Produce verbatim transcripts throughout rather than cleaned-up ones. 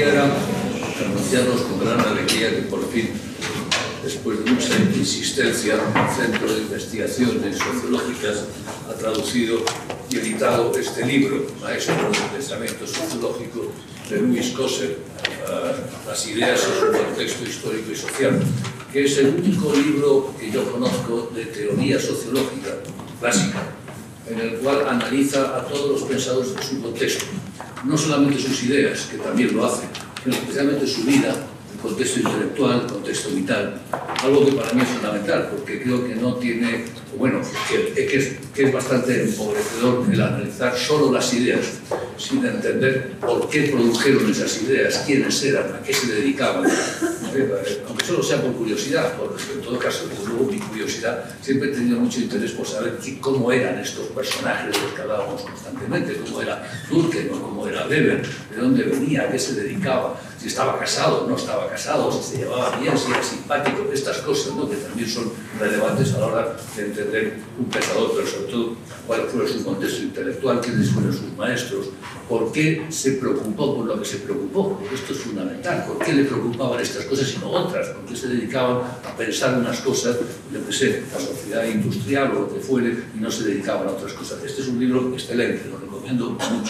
quisiera anunciaros con gran alegría que por fin, después de mucha insistencia, el Centro de Investigaciones Sociológicas ha traducido y editado este libro, Maestro del Pensamiento Sociológico, de Louis Coser, uh, Las ideas en su contexto histórico y social, que es el único libro que yo conozco de teoría sociológica clásica, en el cual analiza a todos los pensadores de su contexto, no solamente sus ideas, que también lo hace, sino especialmente su vida, el contexto intelectual, el contexto vital, algo que para mí es fundamental, porque creo que no tiene, bueno, que, que, es, que es bastante empobrecedor el analizar solo las ideas, sin entender por qué produjeron esas ideas, quiénes eran, a qué se dedicaban, aunque solo sea por curiosidad, porque en todo caso, desde luego, mi curiosidad, siempre he tenido mucho interés por saber cómo eran estos personajes de los que hablábamos constantemente, cómo era Durkheim, cómo era Weber, de dónde venía, a qué se dedicaba, si estaba casado o no estaba casado, si se llevaba bien, si era simpático, estas cosas, ¿no?, que también son relevantes a la hora de entender un pensador, pero sobre todo cuál fue su contexto intelectual, quiénes fueron sus maestros, por qué se preocupó por lo que se preocupó, porque esto es fundamental, por qué le preocupaban estas cosas y no otras, por qué se dedicaban a pensar unas cosas, yo que sé, la sociedad industrial o lo que fuere, y no se dedicaban a otras cosas. Este es un libro excelente, lo recomiendo mucho,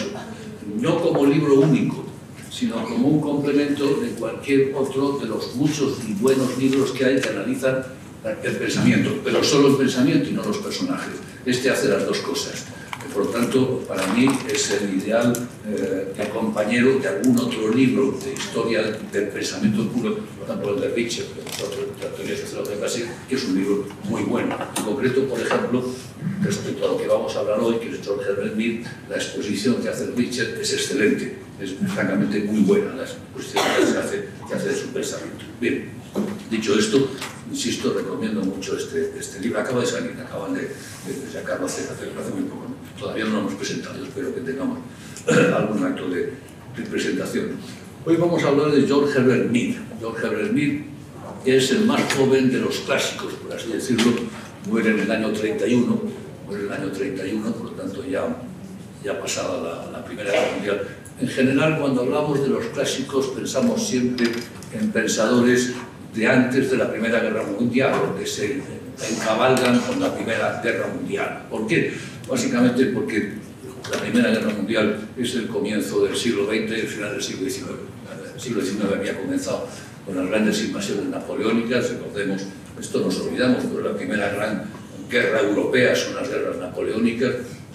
no como libro único, sino como un complemento de cualquier otro de los muchos y buenos libros que hay que analizan el pensamiento, pero solo el pensamiento y no los personajes. Este hace las dos cosas. Por lo tanto, para mí es el ideal eh, de compañero de algún otro libro de historia del pensamiento puro, por ejemplo el de Richer, la teoría sociológica clásica, que es un libro muy bueno. En concreto, por ejemplo, respecto a lo que vamos a hablar hoy, que es George Herbert Mead, la exposición que hace Richer es excelente, es francamente muy buena la exposición que hace, que hace de su pensamiento. Bien, dicho esto, insisto, recomiendo mucho este, este libro. Acaba de salir, acaban de, de sacarlo hace, hace, hace muy poco. Todavía no lo hemos presentado, espero que tengamos algún acto de, de presentación. Hoy vamos a hablar de George Herbert Mead. George Herbert Mead es el más joven de los clásicos, por así decirlo. Muere en el año treinta y uno, muere en el año treinta y uno, por lo tanto ya, ya pasada la, la Primera Guerra Mundial. En general, cuando hablamos de los clásicos, pensamos siempre en pensadores de antes de la Primera Guerra Mundial, que se encabalgan con la Primera Guerra Mundial. ¿Por qué? Básicamente porque la Primera Guerra Mundial es el comienzo del siglo veinte y el final del siglo diecinueve. El siglo diecinueve había comenzado con las grandes invasiones napoleónicas, recordemos, esto nos olvidamos, pero la primera gran guerra europea son las guerras napoleónicas,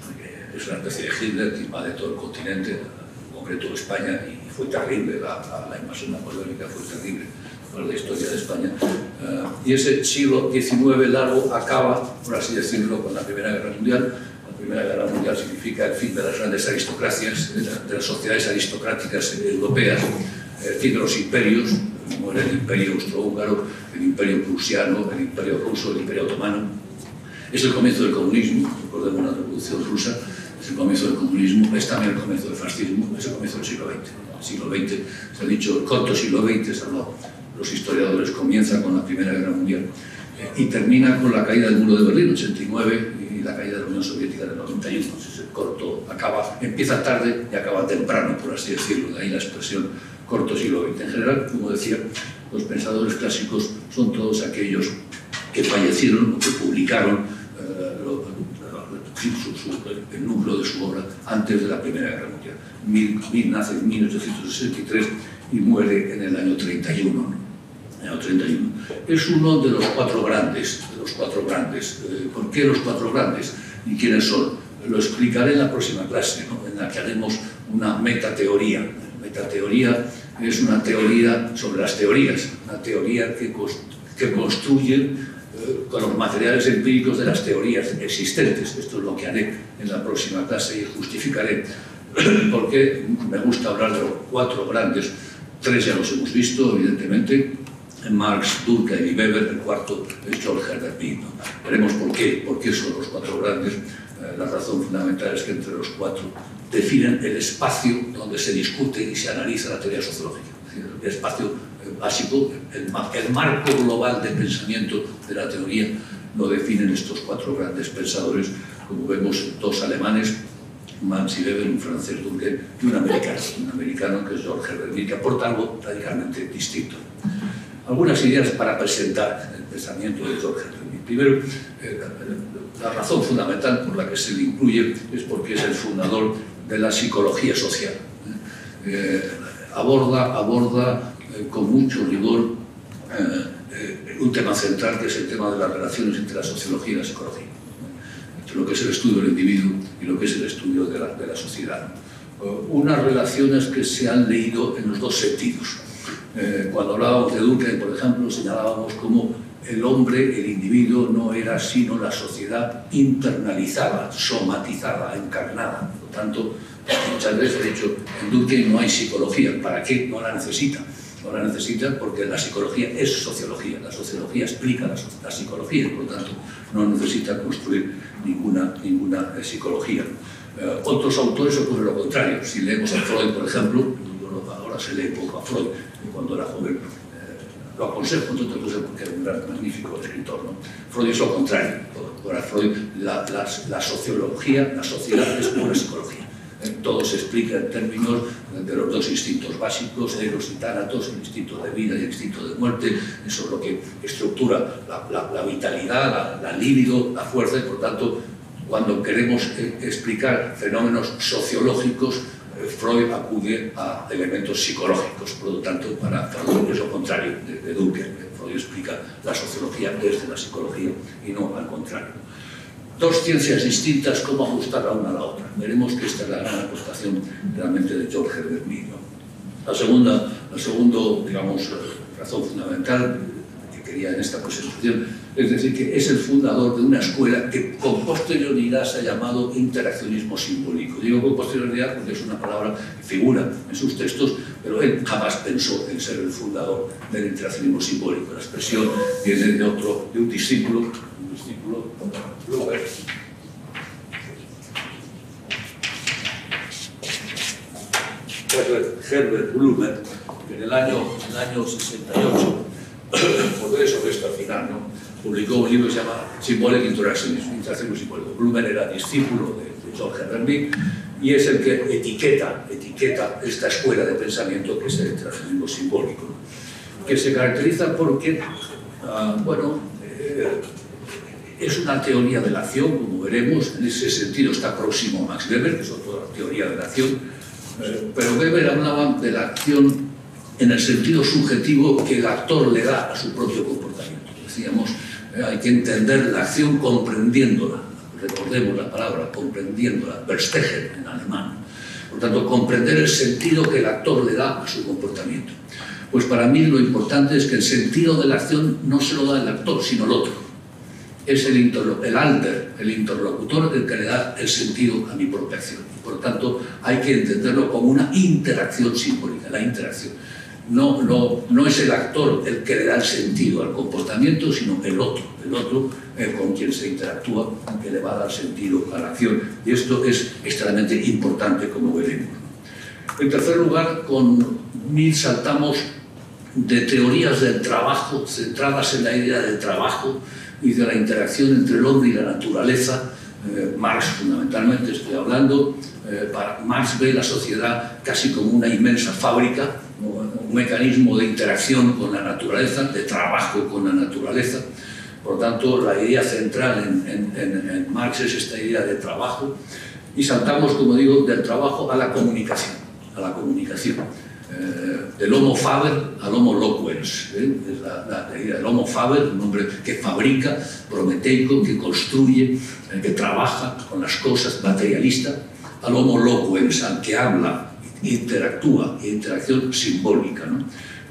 es una especie de Hitler que invade todo el continente, en concreto España, y fue terrible, la, la, la invasión napoleónica fue terrible para la historia de España. Uh, y ese siglo diecinueve largo acaba, por así decirlo, con la Primera Guerra Mundial. La Primera Guerra Mundial significa el fin de las grandes aristocracias, de las sociedades aristocráticas europeas, el fin de los imperios, muere el imperio austrohúngaro, el imperio prusiano, el imperio ruso, el imperio otomano. Es el comienzo del comunismo, recordemos la revolución rusa, es el comienzo del comunismo, es también el comienzo del fascismo, es el comienzo del siglo veinte. El siglo veinte, se ha dicho, el corto siglo veinte, se ha hablado, los historiadores, comienza con la Primera Guerra Mundial eh, y termina con la caída del muro de Berlín en ochenta y nueve y la caída de la Unión Soviética en el noventa y uno. Es el corto, acaba, empieza tarde y acaba temprano, por así decirlo, de ahí la expresión corto siglo veinte. En general, como decía, los pensadores clásicos son todos aquellos que fallecieron o que publicaron eh, lo, su, su, el núcleo de su obra antes de la Primera Guerra Mundial. Mead nace en mil ochocientos sesenta y tres y muere en el año treinta y uno. En el año treinta y uno. Es uno de los cuatro grandes. De los cuatro grandes. Eh, ¿Por qué los cuatro grandes? ¿Y quiénes son? Lo explicaré en la próxima clase, ¿no?, en la que haremos una metateoría. Metateoría es una teoría sobre las teorías, una teoría que, que construye eh, con los materiales empíricos de las teorías existentes. Esto es lo que haré en la próxima clase y justificaré por qué me gusta hablar de los cuatro grandes. Tres ya los hemos visto, evidentemente, Marx, Durkheim y Weber. El cuarto es George Herbert Mead, ¿no? Veremos por qué, por qué son los cuatro grandes. Eh, la razón fundamental es que entre los cuatro definen el espacio donde se discute y se analiza la teoría sociológica. Es decir, el espacio eh, básico, el, el marco global de pensamiento de la teoría lo definen estos cuatro grandes pensadores, como vemos, dos alemanes, Max y Weber, un francés Durkheim, y un americano, un americano que es George Herbert Mead, que aporta algo radicalmente distinto. Algunas ideas para presentar el pensamiento de George Herbert Mead. Primero, eh, la razón fundamental por la que se le incluye es porque es el fundador de la psicología social. Eh, aborda aborda eh, con mucho rigor eh, eh, un tema central, que es el tema de las relaciones entre la sociología y la psicología, entre lo que es el estudio del individuo y lo que es el estudio de la, de la sociedad. Eh, unas relaciones que se han leído en los dos sentidos. Eh, cuando hablábamos de Durkheim, por ejemplo, señalábamos cómo el hombre, el individuo, no era sino la sociedad internalizada, somatizada, encarnada. Por lo tanto, muchas veces he dicho, en Durkheim no hay psicología. ¿Para qué? No la necesita. No la necesita porque la psicología es sociología. La sociología explica la, la psicología y, por lo tanto, no necesita construir ninguna, ninguna eh, psicología. Eh, otros autores ocurre lo contrario. Si leemos a Freud, por ejemplo, ahora se lee poco a Freud, cuando era joven, eh, lo aconsejo, entre otras cosas, porque era un gran, magnífico escritor, ¿no? Freud es lo contrario. Para Freud, la, la, la sociología, la sociedad es pura psicología. Todo se explica en términos de los dos instintos básicos, eros y tánatos, el instinto de vida y el instinto de muerte. Eso es lo que estructura la, la, la vitalidad, la, la libido, la fuerza, y por tanto, cuando queremos eh, explicar fenómenos sociológicos, eh, Freud acude a elementos psicológicos. Por lo tanto, para Freud es lo contrario de, de Durkheim. Freud explica la sociología desde la psicología y no al contrario. Dos ciencias distintas, ¿cómo ajustar la una a la otra? Veremos que esta es la gran aportación realmente de George Herbert Mead, ¿no? La segunda, la segundo, digamos, razón fundamental que quería en esta presentación es decir que es el fundador de una escuela que con posterioridad se ha llamado interaccionismo simbólico. Digo con posterioridad porque es una palabra que figura en sus textos, pero él jamás pensó en ser el fundador del interaccionismo simbólico. La expresión viene de otro, de un discípulo, un discípulo, Blomer. Herbert Blomer, que en el año, en el año sesenta y ocho, volveré sobre esto al final, ¿no?, publicó un libro que se llama Symbolic Interactionism, Interaccionismo Simbólico. Blomer era discípulo de, de George Herbert Mead y es el que etiqueta, etiqueta esta escuela de pensamiento que es el interaccionismo simbólico, ¿no?, que se caracteriza porque, uh, bueno, eh, es una teoría de la acción, como veremos. En ese sentido está próximo a Max Weber, que es otra teoría de la acción, eh, pero Weber hablaba de la acción en el sentido subjetivo que el actor le da a su propio comportamiento. Decíamos, eh, hay que entender la acción comprendiéndola, recordemos la palabra, comprendiéndola, verstehen en alemán. Por tanto, comprender el sentido que el actor le da a su comportamiento. Pues para mí lo importante es que el sentido de la acción no se lo da el actor, sino el otro. Es el, el alter, el interlocutor, el que le da el sentido a mi propia acción. Por lo tanto, hay que entenderlo como una interacción simbólica, la interacción. No, no, no es el actor el que le da el sentido al comportamiento, sino el otro, el otro el con quien se interactúa, el que le va a dar sentido a la acción. Y esto es extremadamente importante, como veremos. En tercer lugar, con Mead saltamos de teorías del trabajo, centradas en la idea del trabajo y de la interacción entre el hombre y la naturaleza. eh, Marx fundamentalmente estoy hablando. eh, para Marx ve la sociedad casi como una inmensa fábrica, un mecanismo de interacción con la naturaleza, de trabajo con la naturaleza. Por lo tanto, la idea central en, en, en, en Marx es esta idea de trabajo, y saltamos, como digo, del trabajo a la comunicación, a la comunicación. Eh, del homo faber al homo loquens, ¿eh? Es la, la, la idea del homo faber, un hombre que fabrica, prometeico, que construye, eh, que trabaja con las cosas, materialista, al homo loquens, al que habla, interactúa, interacción simbólica, ¿no?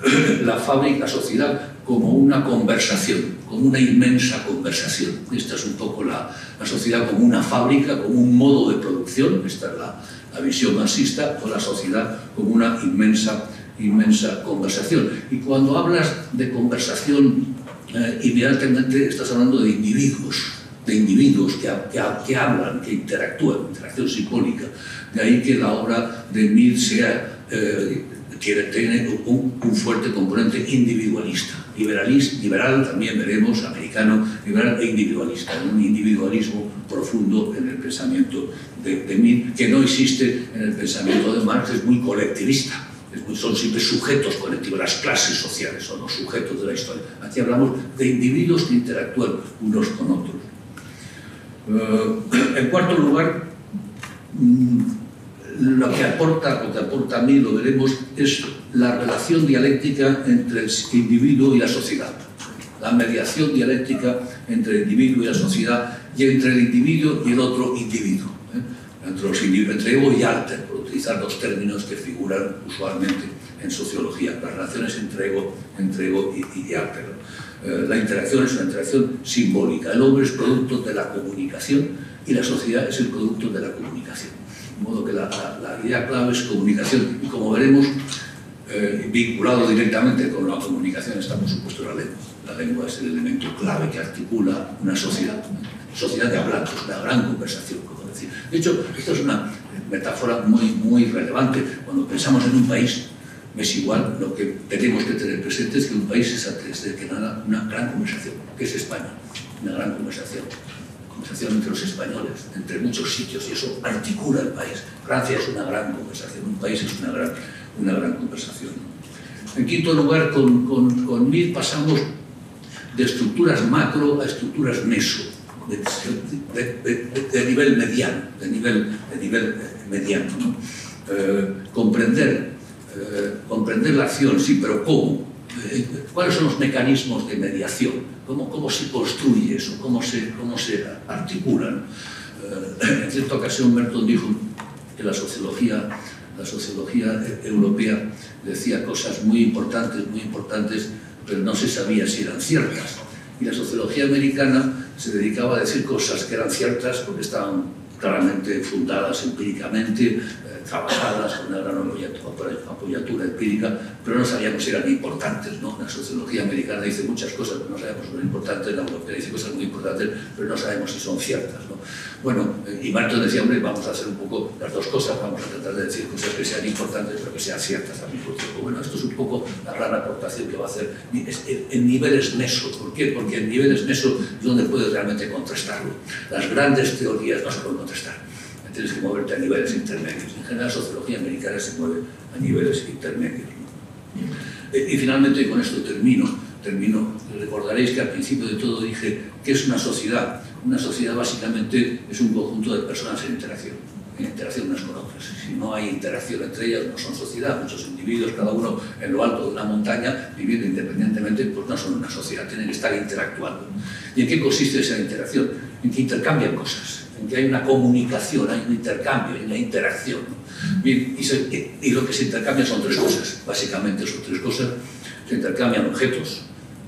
La fábrica, la sociedad como una conversación, como una inmensa conversación. Esta es un poco la, la sociedad como una fábrica, como un modo de producción. Esta es la, la visión marxista, o la sociedad como una inmensa, inmensa conversación. Y cuando hablas de conversación, eh, inmediatamente estás hablando de individuos, de individuos que, que, que hablan, que interactúan, interacción simbólica. De ahí que la obra de Mead sea eh, tiene, tiene un, un fuerte componente individualista. Liberalista, liberal también veremos, americano, liberal e individualista. Un individualismo profundo en el pensamiento de, de Mill, que no existe en el pensamiento de Marx, es muy colectivista. Son siempre sujetos colectivos, las clases sociales son los sujetos de la historia. Aquí hablamos de individuos que interactúan unos con otros. Uh, en cuarto lugar, lo que aporta, lo que aporta a mí, lo veremos, es la relación dialéctica entre el individuo y la sociedad. La mediación dialéctica entre el individuo y la sociedad, y entre el individuo y el otro individuo. ¿eh? Entre, los individuos, entre ego y arte, por utilizar los términos que figuran usualmente en sociología. Las relaciones entre ego, entre ego y, y arte. ¿no? Eh, la interacción es una interacción simbólica. El hombre es producto de la comunicación y la sociedad es el producto de la comunicación. De modo que la, la, la idea clave es comunicación. Y como veremos, eh, vinculado directamente con la comunicación está, por supuesto, la lengua. La lengua es el elemento clave que articula una sociedad. Sociedad de hablantes, una gran conversación, como decir. De hecho, esto es una metáfora muy, muy relevante. Cuando pensamos en un país, es igual, lo que tenemos que tener presente es que un país es antes de que nada una gran conversación, que es España, una gran conversación. Conversación entre los españoles, entre muchos sitios, y eso articula el país. Francia es una gran conversación, un país es una gran, una gran conversación. En quinto lugar, con, con, con Mill pasamos de estructuras macro a estructuras meso, de, de, de, de nivel mediano, de nivel, de nivel mediano. ¿no? Eh, comprender, eh, comprender la acción, sí, pero ¿cómo? Eh, ¿Cuáles son los mecanismos de mediación? ¿Cómo, cómo se construye eso? ¿Cómo se, cómo se articulan? Eh, en cierta ocasión Merton dijo que la sociología, la sociología europea decía cosas muy importantes, muy importantes, pero no se sabía si eran ciertas. Y la sociología americana se dedicaba a decir cosas que eran ciertas porque estaban claramente fundadas empíricamente, eh, trabajadas con una gran apoyatura empírica, pero no sabíamos si eran importantes, ¿no? La sociología americana dice muchas cosas, pero no sabemos si son importantes, la europea dice cosas muy importantes, pero no sabemos si son ciertas, ¿no? Bueno, eh, y Merton decía, hombre, vamos a hacer un poco las dos cosas, vamos a tratar de decir cosas que sean importantes, pero que sean ciertas al mismo tiempo. Bueno, esto es un poco la gran aportación que va a hacer en niveles meso. ¿Por qué? Porque en niveles meso es donde puedes realmente contrastarlo. Las grandes teorías no se pueden contrastar. Tienes que moverte a niveles intermedios. En general, la sociología americana se mueve a niveles intermedios. ¿no? Y finalmente, con esto termino, termino. Recordaréis que al principio de todo dije que es una sociedad. Una sociedad básicamente es un conjunto de personas en interacción, en interacción unas con otras. Si no hay interacción entre ellas, no son sociedad. Muchos individuos, cada uno en lo alto de una montaña, viviendo independientemente, pues no son una sociedad, tienen que estar interactuando. ¿Y en qué consiste esa interacción? En que intercambian cosas, en que hay una comunicación, hay un intercambio, hay una interacción. ¿no? Bien, y, se, y lo que se intercambia son tres cosas, básicamente son tres cosas. Se intercambian objetos,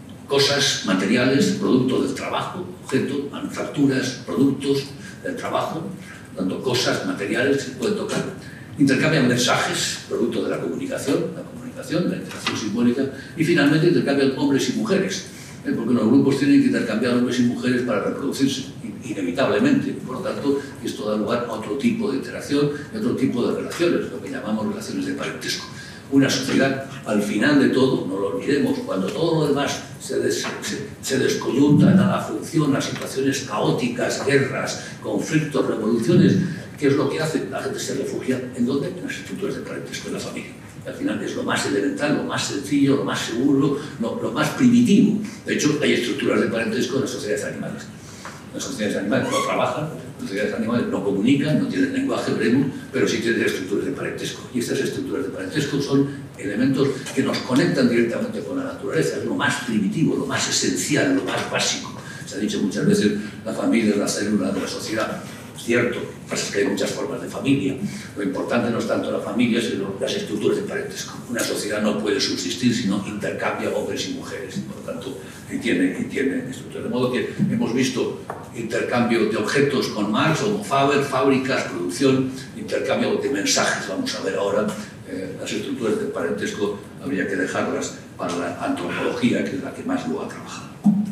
cosas materiales, productos del trabajo, objetos, manufacturas, productos del trabajo, tanto cosas materiales que se pueden tocar. Intercambian mensajes, producto de la comunicación, la comunicación, la interacción simbólica, y finalmente intercambian hombres y mujeres, ¿eh? porque los grupos tienen que intercambiar hombres y mujeres para reproducirse, inevitablemente. Por lo tanto, esto da lugar a otro tipo de interacción y otro tipo de relaciones, lo que llamamos relaciones de parentesco. Una sociedad, al final de todo, no lo olvidemos, cuando todo lo demás se, des, se, se descoyunta, nada funciona, situaciones caóticas, guerras, conflictos, revoluciones, ¿qué es lo que hace? La gente se refugia, ¿en dónde? En las estructuras de parentesco de la familia. Y al final es lo más elemental, lo más sencillo, lo más seguro, lo, lo más primitivo. De hecho, hay estructuras de parentesco en las sociedades animales. Las sociedades animales no trabajan, las sociedades animales no comunican, no tienen lenguaje, veremos, pero sí tienen estructuras de parentesco. Y estas estructuras de parentesco son elementos que nos conectan directamente con la naturaleza, es lo más primitivo, lo más esencial, lo más básico. Se ha dicho muchas veces, la familia es la célula de la sociedad. Es cierto, lo que pasa es que hay muchas formas de familia. Lo importante no es tanto la familia, sino las estructuras de parentesco. Una sociedad no puede subsistir si no intercambia hombres y mujeres. Por lo tanto, y tiene, y tiene estructuras. De modo que hemos visto intercambio de objetos con Marx, Homo Faber, fábricas, producción, intercambio de mensajes. Vamos a ver ahora eh, las estructuras de parentesco, habría que dejarlas para la antropología, que es la que más lo ha trabajado.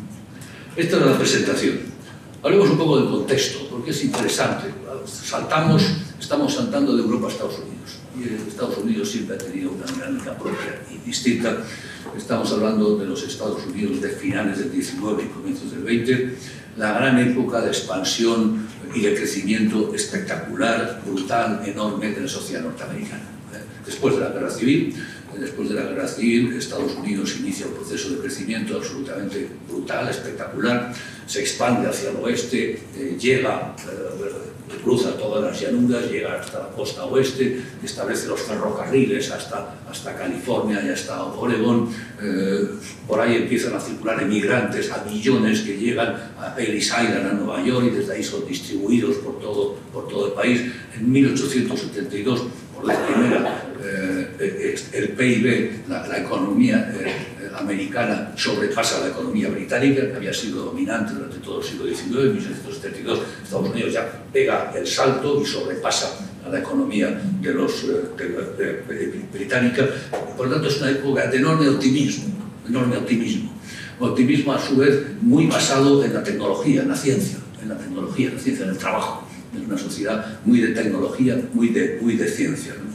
Esta es la presentación. Hablemos un poco del contexto, porque es interesante. Saltamos, estamos saltando de Europa a Estados Unidos. y Estados Unidos siempre ha tenido una dinámica propia y distinta. Estamos hablando de los Estados Unidos de finales del diecinueve y comienzos del veinte, la gran época de expansión y de crecimiento espectacular, brutal, enorme de la sociedad norteamericana. Después de la Guerra Civil, después de la Guerra Civil, Estados Unidos inicia un proceso de crecimiento absolutamente brutal, espectacular, se expande hacia el oeste, eh, llega, eh, cruza todas las llanuras, llega hasta la costa oeste, establece los ferrocarriles hasta, hasta California y hasta Oregón. Eh, por ahí empiezan a circular emigrantes a millones que llegan a Ellis Island, a Nueva York, y desde ahí son distribuidos por todo, por todo el país. En mil ochocientos setenta y dos, por vez primera, eh, el P I B, la, la economía eh, americana sobrepasa la economía británica, que había sido dominante durante todo el siglo diecinueve. En mil ochocientos setenta y dos Estados Unidos ya pega el salto y sobrepasa a la economía de los, de, de, de, de, británica. Por lo tanto, es una época de enorme optimismo, enorme optimismo. Optimismo, a su vez, muy basado en la tecnología, en la ciencia, en la tecnología, en la ciencia, en el trabajo. Es una sociedad muy de tecnología, muy de, muy de ciencia, ¿no?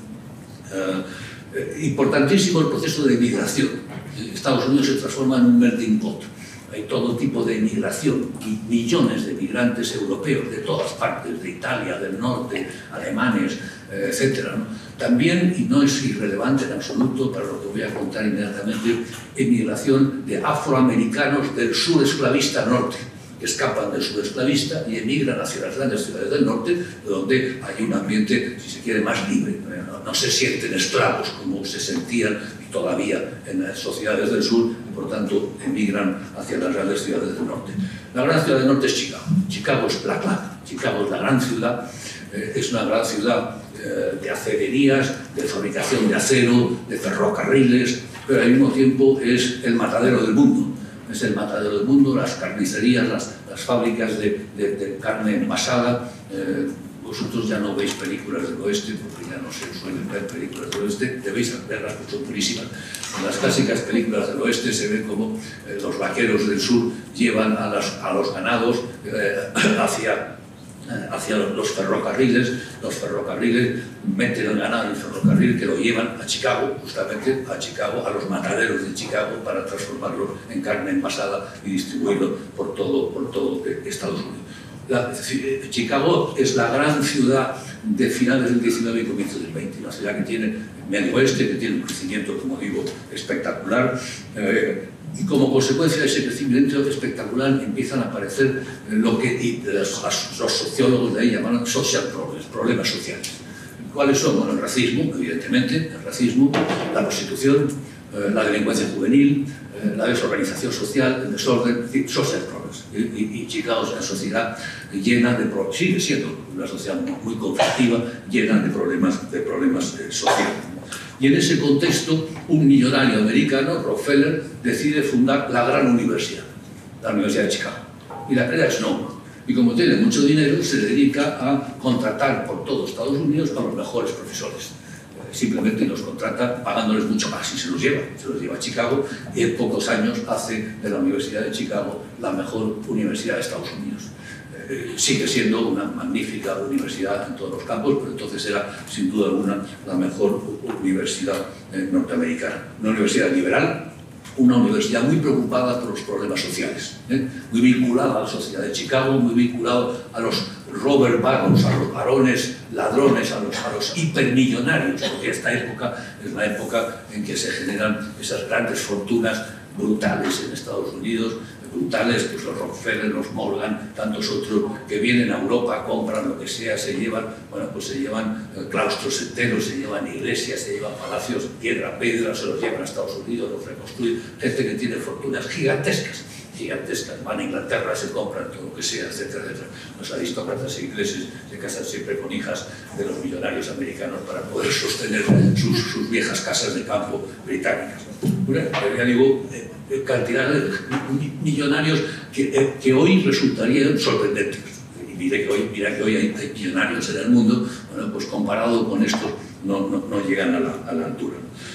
Uh, importantísimo el proceso de migración. Estados Unidos se transforma en un melting pot. Hay todo tipo de migración, millones de migrantes europeos de todas partes, de Italia, del norte, alemanes, eh, etcétera, ¿no? También, y no es irrelevante en absoluto para lo que voy a contar inmediatamente, emigración de afroamericanos del sur esclavista norte, que escapan del sur esclavista y emigran hacia las grandes ciudades del norte, donde hay un ambiente, si se quiere, más libre. No, no se sienten esclavos como se sentían todavía en las sociedades del sur, y por tanto emigran hacia las grandes ciudades del norte. La gran ciudad del norte es Chicago. Chicago es la clave. Chicago es la gran ciudad. Eh, es una gran ciudad eh, de acererías, de fabricación de acero, de ferrocarriles, pero al mismo tiempo es el matadero del mundo. Es el matadero del mundo, las carnicerías, las, las fábricas de, de, de carne envasada. Eh, vosotros ya no veis películas del oeste, porque ya no se suelen ver películas del oeste, debéis verlas, porque son purísimas. En las clásicas películas del oeste se ve como eh, los vaqueros del sur llevan a, las, a los ganados eh, hacia, eh, hacia los ferrocarriles. Los ferrocarriles meten el ganado en el ferrocarril, que lo llevan a Chicago, justamente a Chicago, a los mataderos de Chicago, para transformarlo en carne envasada y distribuirlo por todo, por todo Estados Unidos. La, Chicago es la gran ciudad de finales del diecinueve y comienzos del veinte, una ciudad que tiene medio oeste, que tiene un crecimiento, como digo, espectacular, eh, y como consecuencia de ese crecimiento espectacular empiezan a aparecer lo que y los, los sociólogos de ahí llaman social problems, problemas sociales. ¿Cuáles son? Bueno, el racismo, evidentemente, el racismo, la prostitución, eh, la delincuencia juvenil, eh, la desorganización social, el desorden, es decir, social problems. Y, y, y Chicago es una sociedad llena de problemas, sigue siendo una sociedad muy, muy conflictiva, llena de problemas, de problemas eh, sociales. Y en ese contexto, un millonario americano, Rockefeller, decide fundar la gran universidad, la Universidad de Chicago. Y la crea Snow. Y como tiene mucho dinero, se dedica a contratar por todo Estados Unidos a los mejores profesores. Simplemente los contrata pagándoles mucho más y se los lleva, se los lleva a Chicago, y en pocos años hace de la Universidad de Chicago la mejor universidad de Estados Unidos. Eh, sigue siendo una magnífica universidad en todos los campos, pero entonces era sin duda alguna la mejor universidad eh, norteamericana. Una universidad liberal, una universidad muy preocupada por los problemas sociales, ¿eh? muy vinculada a la sociedad de Chicago, muy vinculada a los robber barons, a los varones ladrones, a los, a los hipermillonarios, porque esta época es la época en que se generan esas grandes fortunas brutales en Estados Unidos, brutales, pues los Rockefeller, los Morgan, tantos otros que vienen a Europa, compran lo que sea, se llevan, bueno, pues se llevan eh, claustros enteros, se llevan iglesias, se llevan palacios, piedra, piedra, se los llevan a Estados Unidos, los reconstruyen, gente que tiene fortunas gigantescas, gigantescas, van a Inglaterra, se compran todo lo que sea, etcétera, etcétera. Los aristócratas ingleses se casan siempre con hijas de los millonarios americanos para poder sostener sus, sus viejas casas de campo británicas. Bueno, ya digo, eh, cantidades de millonarios que, eh, que hoy resultarían sorprendentes. Y mira que hoy, mira que hoy hay, hay millonarios en el mundo, bueno, pues comparado con estos no, no, no llegan a la, a la altura.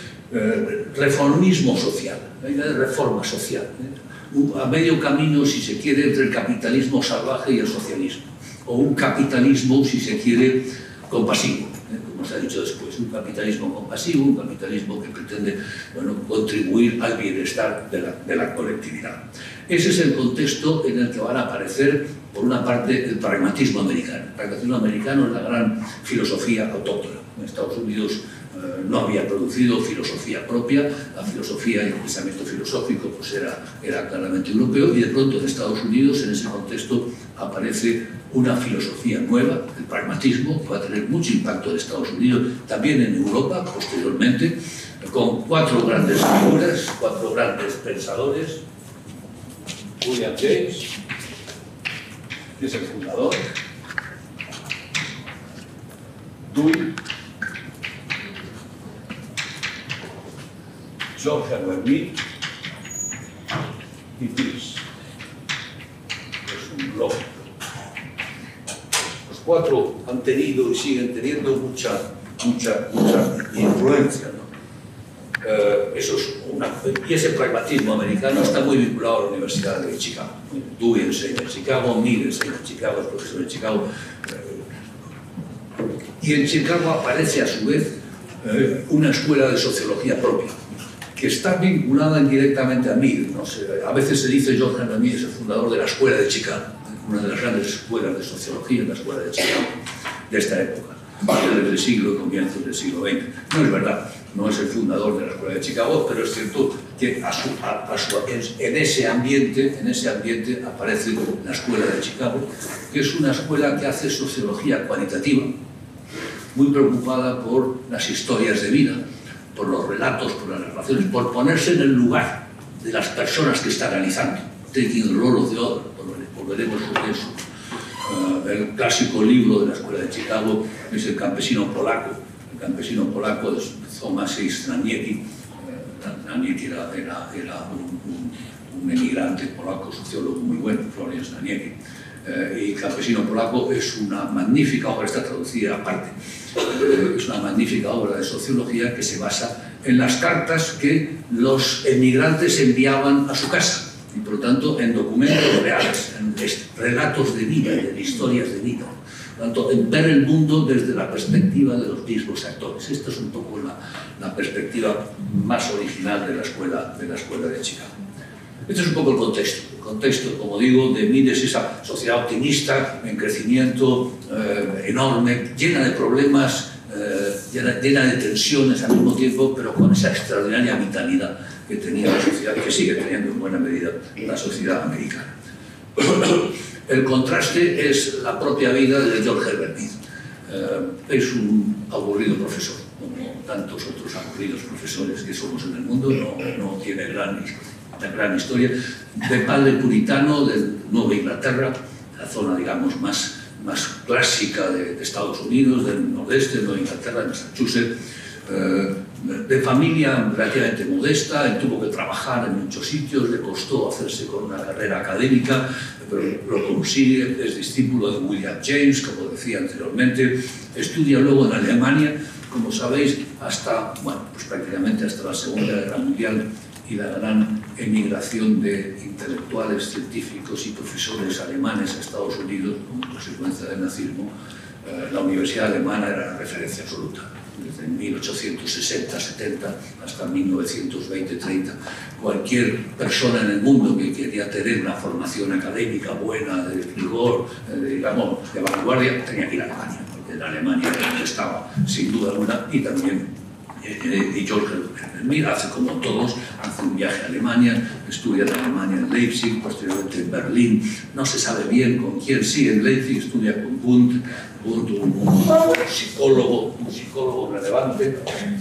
Eh, reformismo social, la idea de reforma social, ¿eh? A medio camino, si se quiere, entre el capitalismo salvaje y el socialismo, o un capitalismo, si se quiere, compasivo, como se ha dicho después, un capitalismo compasivo, un capitalismo que pretende, bueno, contribuir al bienestar de la, de la colectividad. Ese es el contexto en el que van a aparecer, por una parte, el pragmatismo americano. El pragmatismo americano es la gran filosofía autóctona. En Estados Unidos eh, no había producido filosofía propia, la filosofía y el pensamiento filosófico pues era, era claramente europeo, y de pronto en Estados Unidos, en ese contexto, aparece una filosofía nueva, el pragmatismo, que va a tener mucho impacto en Estados Unidos, también en Europa, posteriormente, con cuatro grandes figuras, cuatro grandes pensadores. William James, que es el fundador, Dewey, George Herbert Mead y Peirce. Es un blog. Los cuatro han tenido y siguen teniendo mucha, mucha, mucha influencia, ¿no? Eh, eso es una, y ese pragmatismo americano está muy vinculado a la Universidad de Chicago. Dewey enseña en Chicago, Mead enseña en Chicago, es profesor en Chicago. Eh, y en Chicago aparece a su vez eh, una escuela de sociología propia, que está vinculada indirectamente a Mead. ¿No? Se, a veces se dice George Herbert Mead es el fundador de la escuela de Chicago, una de las grandes escuelas de sociología, la escuela de Chicago, de esta época, finales del siglo y comienzos del siglo veinte. No es verdad. No es el fundador de la Escuela de Chicago, pero es cierto que a su, a, a su, en, ese ambiente, en ese ambiente aparece la Escuela de Chicago, que es una escuela que hace sociología cualitativa, muy preocupada por las historias de vida, por los relatos, por las narraciones, por ponerse en el lugar de las personas que está analizando, taking the role of the other, volveremos sobre eso. Uh, el clásico libro de la Escuela de Chicago es El campesino polaco, el campesino polaco de Tomasz Znaniecki. Znaniecki era, era, era un, un, un emigrante polaco, sociólogo muy bueno, Florian Znaniecki. Eh, y Campesino polaco es una magnífica obra, está traducida aparte, eh, es una magnífica obra de sociología que se basa en las cartas que los emigrantes enviaban a su casa, y por lo tanto en documentos reales, en relatos de vida, en historias de vida. Tanto en ver el mundo desde la perspectiva de los mismos actores. Esta es un poco la, la perspectiva más original de la, escuela, de la escuela de Chicago. Este es un poco el contexto. El contexto, como digo, de Mead es esa sociedad optimista, en crecimiento eh, enorme, llena de problemas, eh, llena, llena de tensiones al mismo tiempo, pero con esa extraordinaria vitalidad que tenía la sociedad, que sigue teniendo en buena medida la sociedad americana. El contraste es la propia vida de George Herbert Mead. Eh, es un aburrido profesor, como tantos otros aburridos profesores que somos en el mundo, no, no tiene gran, gran historia. De padre puritano, de Nueva Inglaterra, la zona, digamos, más, más clásica de, de Estados Unidos, del nordeste de Nueva Inglaterra, de Massachusetts. Eh, de familia relativamente modesta, él tuvo que trabajar en muchos sitios, le costó hacerse con una carrera académica, pero lo consigue, es discípulo de William James, como decía anteriormente, estudia luego en Alemania, como sabéis, hasta, bueno, pues prácticamente hasta la Segunda Guerra Mundial y la gran emigración de intelectuales, científicos y profesores alemanes a Estados Unidos como consecuencia del nazismo. Eh, la Universidad Alemana era la referencia absoluta. Desde mil ochocientos sesenta setenta hasta mil novecientos veinte treinta. Cualquier persona en el mundo que quería tener una formación académica buena, de rigor, de, digamos, de vanguardia, tenía que ir a Alemania, porque en Alemania estaba sin duda alguna, y también eh, y George Herbert Mead hace como todos, hace un viaje a Alemania, estudia en Alemania en Leipzig, posteriormente en Berlín, no se sabe bien con quién, sí, en Leipzig estudia con Wundt, Un, un, un psicólogo, un psicólogo relevante.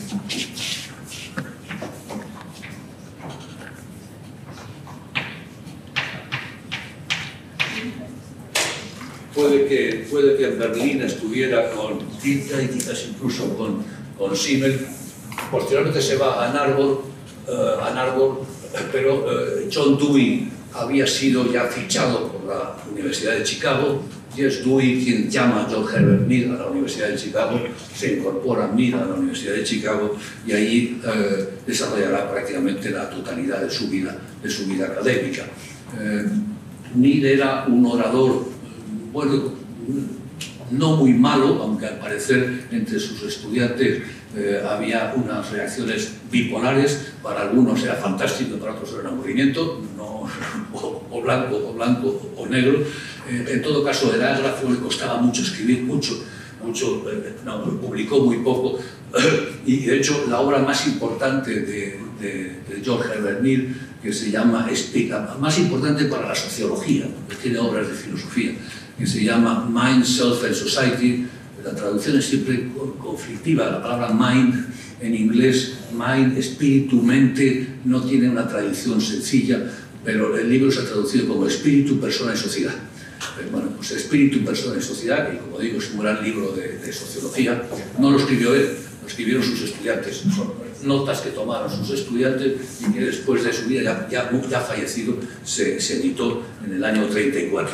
Puede que, puede que en Berlín estuviera con Tita y quizás incluso con, con Simmel. Posteriormente se va a Ann Arbor, uh, Ann Arbor pero uh, John Dewey había sido ya fichado por la Universidad de Chicago. Y es Dewey quien llama a George Herbert Mead a la Universidad de Chicago, se incorpora Mead a la Universidad de Chicago y ahí eh, desarrollará prácticamente la totalidad de su vida, de su vida académica. Eh, Mead era un orador, bueno, no muy malo, aunque al parecer entre sus estudiantes eh, había unas reacciones bipolares, para algunos era fantástico, para otros era un aburrimiento, no, o, o blanco o blanco o negro. Eh, en todo caso, era gráfico, le costaba mucho escribir, mucho, mucho eh, no, publicó muy poco, y de hecho la obra más importante de, de, de George Herbert Mead, que se llama, la más importante para la sociología, porque tiene obras de filosofía, que se llama Mind, Self and Society. La traducción es siempre conflictiva, la palabra mind en inglés, mind, espíritu, mente, no tiene una traducción sencilla, pero el libro se ha traducido como espíritu, persona y sociedad. Bueno, pues espíritu, persona y sociedad, que como digo es un gran libro de, de sociología, no lo escribió él, lo escribieron sus estudiantes, son notas que tomaron sus estudiantes y que después de su vida, ya, ya, ya fallecido, se, se editó en el año treinta y cuatro.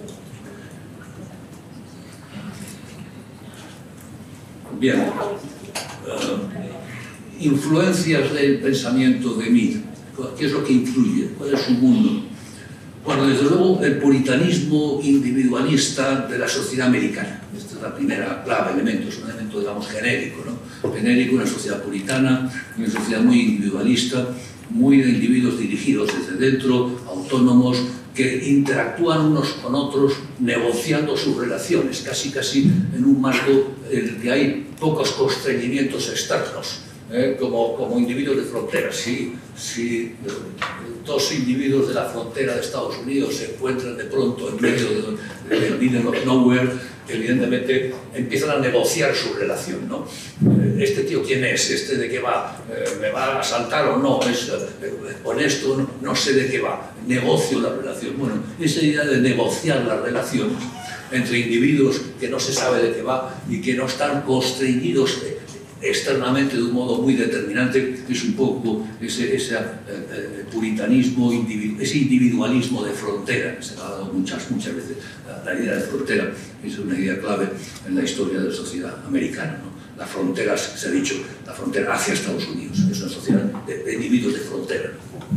Bien, uh, influencias del pensamiento de Mead. ¿Qué es lo que influye? ¿Cuál es su mundo? Bueno, desde luego el puritanismo individualista de la sociedad americana. Esta es la primera clave, elemento, es un elemento, digamos, genérico, ¿no? Genérico, una sociedad puritana, una sociedad muy individualista, muy de individuos dirigidos desde dentro, autónomos, que interactúan unos con otros negociando sus relaciones, casi casi en un marco en el que hay pocos constreñimientos externos, ¿eh? como, como individuos de frontera. Si, si eh, dos individuos de la frontera de Estados Unidos se encuentran de pronto en medio del middle of nowhere, evidentemente empiezan a negociar su relación, ¿no? ¿Este tío quién es? ¿Este de qué va? ¿Me va a asaltar o no? ¿Es honesto? No, no sé de qué va. Negocio la relación. Bueno, esa idea de negociar las relaciones entre individuos que no se sabe de qué va y que no están constreñidos externamente de un modo muy determinante, es un poco ese, ese eh, puritanismo, individu ese individualismo de frontera, que se ha dado muchas, muchas veces. La, la idea de frontera es una idea clave en la historia de la sociedad americana, ¿no? Las fronteras, se ha dicho, la frontera hacia Estados Unidos, es una sociedad de, de individuos de frontera.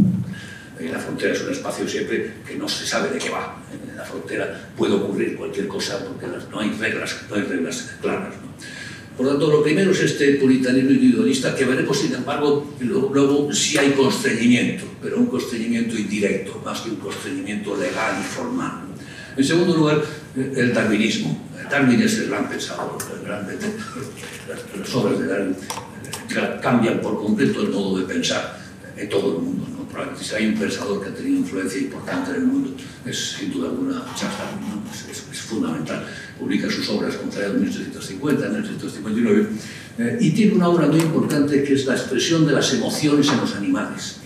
Y la frontera es un espacio siempre que no se sabe de qué va. En la frontera puede ocurrir cualquier cosa porque no hay reglas, no hay reglas claras, ¿no? Por lo tanto, lo primero es este puritanismo individualista, que veremos, sin embargo, luego, luego sí hay constreñimiento, pero un constreñimiento indirecto, más que un constreñimiento legal y formal. En segundo lugar, el darwinismo. Darwin es el gran pensador, el gran, las obras de Darwin cambian por completo el modo de pensar en todo el mundo, ¿no? Probablemente si hay un pensador que ha tenido influencia importante en el mundo, es sin duda alguna Charles Darwin, ¿no? es, es, es fundamental. Publica sus obras contrarias en mil ochocientos cincuenta, en mil ochocientos cincuenta y nueve, eh, y tiene una obra muy importante que es la expresión de las emociones en los animales,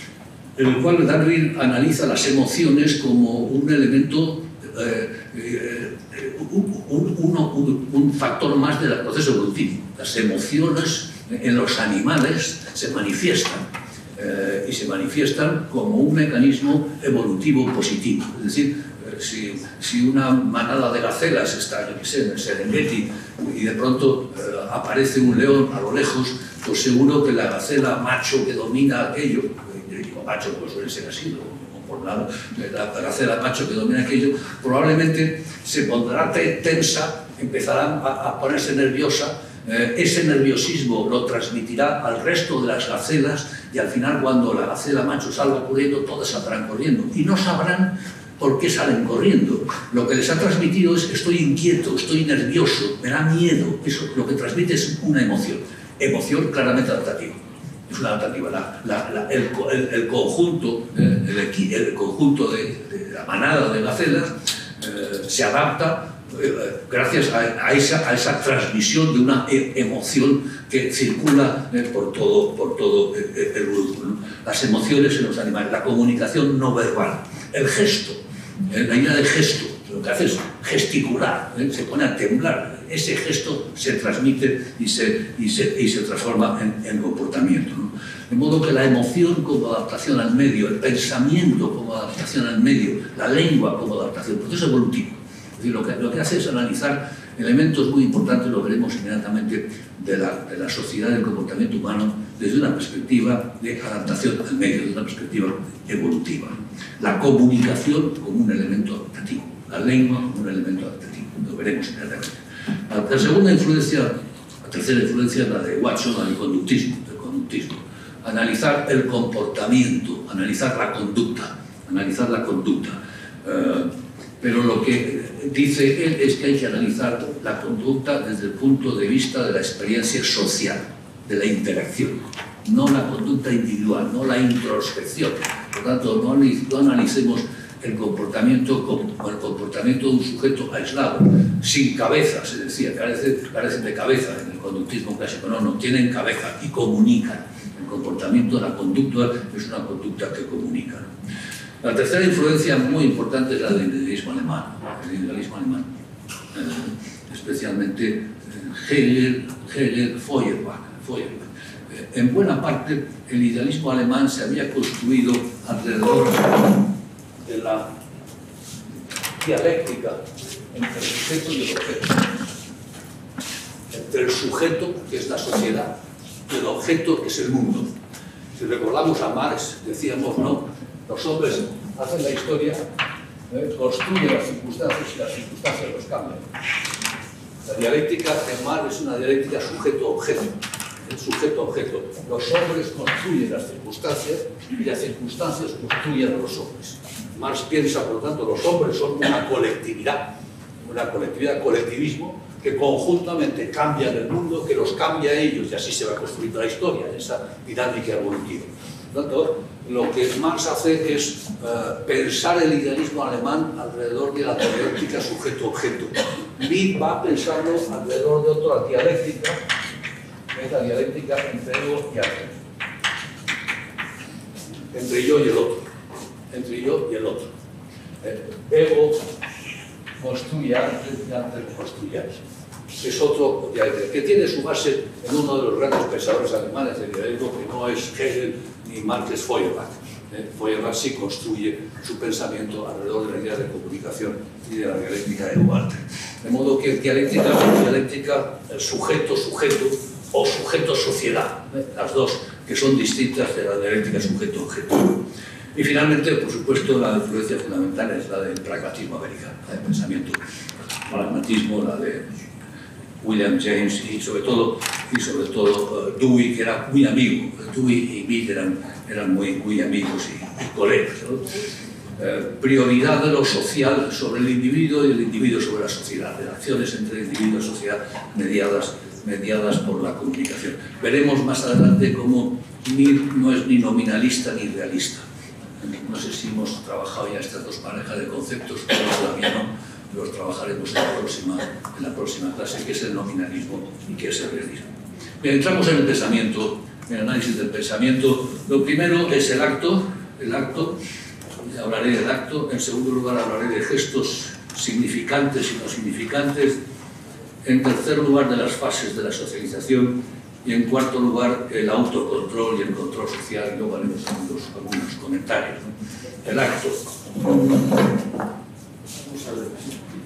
en el cual Darwin analiza las emociones como un elemento, eh, eh, un, un, uno, un, un factor más del proceso evolutivo. Las emociones en los animales se manifiestan, eh, y se manifiestan como un mecanismo evolutivo positivo, es decir, Si, si una manada de gacelas está, yo qué sé, en el Serengeti y de pronto eh, aparece un león a lo lejos, pues seguro que la gacela macho que domina aquello, yo digo macho, pues suele ser así, no, no por nada, la gacela macho que domina aquello, probablemente se pondrá tensa, empezará a, a ponerse nerviosa, eh, ese nerviosismo lo transmitirá al resto de las gacelas y al final cuando la gacela macho salga corriendo, todas saldrán corriendo y no sabrán por qué salen corriendo. Lo que les ha transmitido es estoy inquieto, estoy nervioso, me da miedo. Eso lo que transmite es una emoción. Emoción claramente adaptativa. Es una adaptativa. La, la, la, el, el, el conjunto, el, el, el conjunto de, de la manada de gacelas eh, se adapta eh, gracias a, a, esa, a esa transmisión de una e emoción que circula eh, por todo, por todo el, el grupo, ¿no? Las emociones en los animales, la comunicación no verbal, el gesto. La idea del gesto, lo que hace es gesticular, ¿eh? Se pone a temblar, ese gesto se transmite y se, y se, y se transforma en, en comportamiento, ¿no? De modo que la emoción como adaptación al medio, el pensamiento como adaptación al medio, la lengua como adaptación, el proceso evolutivo. Es decir, lo que, lo que hace es analizar elementos muy importantes, lo veremos inmediatamente, de la, de la sociedad del comportamiento humano desde una perspectiva de adaptación al medio, desde una perspectiva evolutiva. La comunicación como un elemento adaptativo, la lengua como un elemento adaptativo. Lo veremos inmediatamente. La, la segunda influencia, la tercera influencia es la de Watson, la del conductismo, del conductismo. Analizar el comportamiento, analizar la conducta, analizar la conducta. Uh, pero lo que dice él es que hay que analizar la conducta desde el punto de vista de la experiencia social, de la interacción, no la conducta individual, no la introspección. Por tanto, no, no analicemos el comportamiento como el comportamiento de un sujeto aislado, sin cabeza, se decía, carecen, carecen de cabeza en el conductismo clásico, no, no tienen cabeza y comunican. El comportamiento, la conducta es una conducta que comunica, ¿no? La tercera influencia muy importante es la del idealismo alemán, el idealismo alemán, eh, especialmente eh, Hegel, Hegel, Feuerbach, Feuerbach. Eh, en buena parte el idealismo alemán se había construido alrededor de la dialéctica entre el sujeto y el objeto, entre el sujeto, que es la sociedad, y el objeto, que es el mundo. Si recordamos a Marx, decíamos, no, los hombres hacen la historia, ¿eh? construyen las circunstancias y las circunstancias los cambian. La dialéctica de Marx es una dialéctica sujeto-objeto, el sujeto-objeto. Los hombres construyen las circunstancias y las circunstancias construyen a los hombres. Marx piensa, por lo tanto, los hombres son una colectividad, una colectividad, colectivismo, que conjuntamente cambian el mundo, que los cambia a ellos, y así se va construyendo la historia, esa dinámica evolutiva. Por lo tanto, lo que Marx hace es uh, pensar el idealismo alemán alrededor de la dialéctica sujeto-objeto. Mill va a pensarlo alrededor de otra dialéctica, que es la dialéctica entre ego y arte. Entre yo y el otro. Entre yo y el otro. Eh, ego construye arte y arte construye arte. Es otro dialéctica, que tiene su base en uno de los grandes pensadores alemanes del idealismo, que no es Hegel ni Marx, es Feuerbach. Eh, Feuerbach sí construye su pensamiento alrededor de la idea de comunicación y de la dialéctica de ego-arte. De modo que dialéctica es dialéctica sujeto-sujeto o sujeto-sociedad, ¿eh? Las dos, que son distintas de la dialéctica sujeto-objeto. Y finalmente, por supuesto, la influencia fundamental es la del pragmatismo americano, la del pensamiento pragmatismo, la de William James y sobre todo, y sobre todo uh, Dewey, que era muy amigo. Dewey y Mill eran, eran muy, muy amigos y, y colegas, ¿no? Eh, prioridad de lo social sobre el individuo y el individuo sobre la sociedad, relaciones entre el individuo y la sociedad mediadas, mediadas por la comunicación. Veremos más adelante cómo Mill no es ni nominalista ni realista. No sé si hemos trabajado ya estas dos parejas de conceptos, pero todavía no. Los trabajaremos en la próxima, en la próxima clase, que es el nominalismo y que es el realismo. Bien, entramos en el pensamiento, en el análisis del pensamiento. Lo primero es el acto, el acto, hablaré del acto. En segundo lugar hablaré de gestos significantes y no significantes. En tercer lugar, de las fases de la socialización. Y en cuarto lugar, el autocontrol y el control social. Y luego haremos algunos, algunos comentarios, ¿no? El acto. Vamos a ver.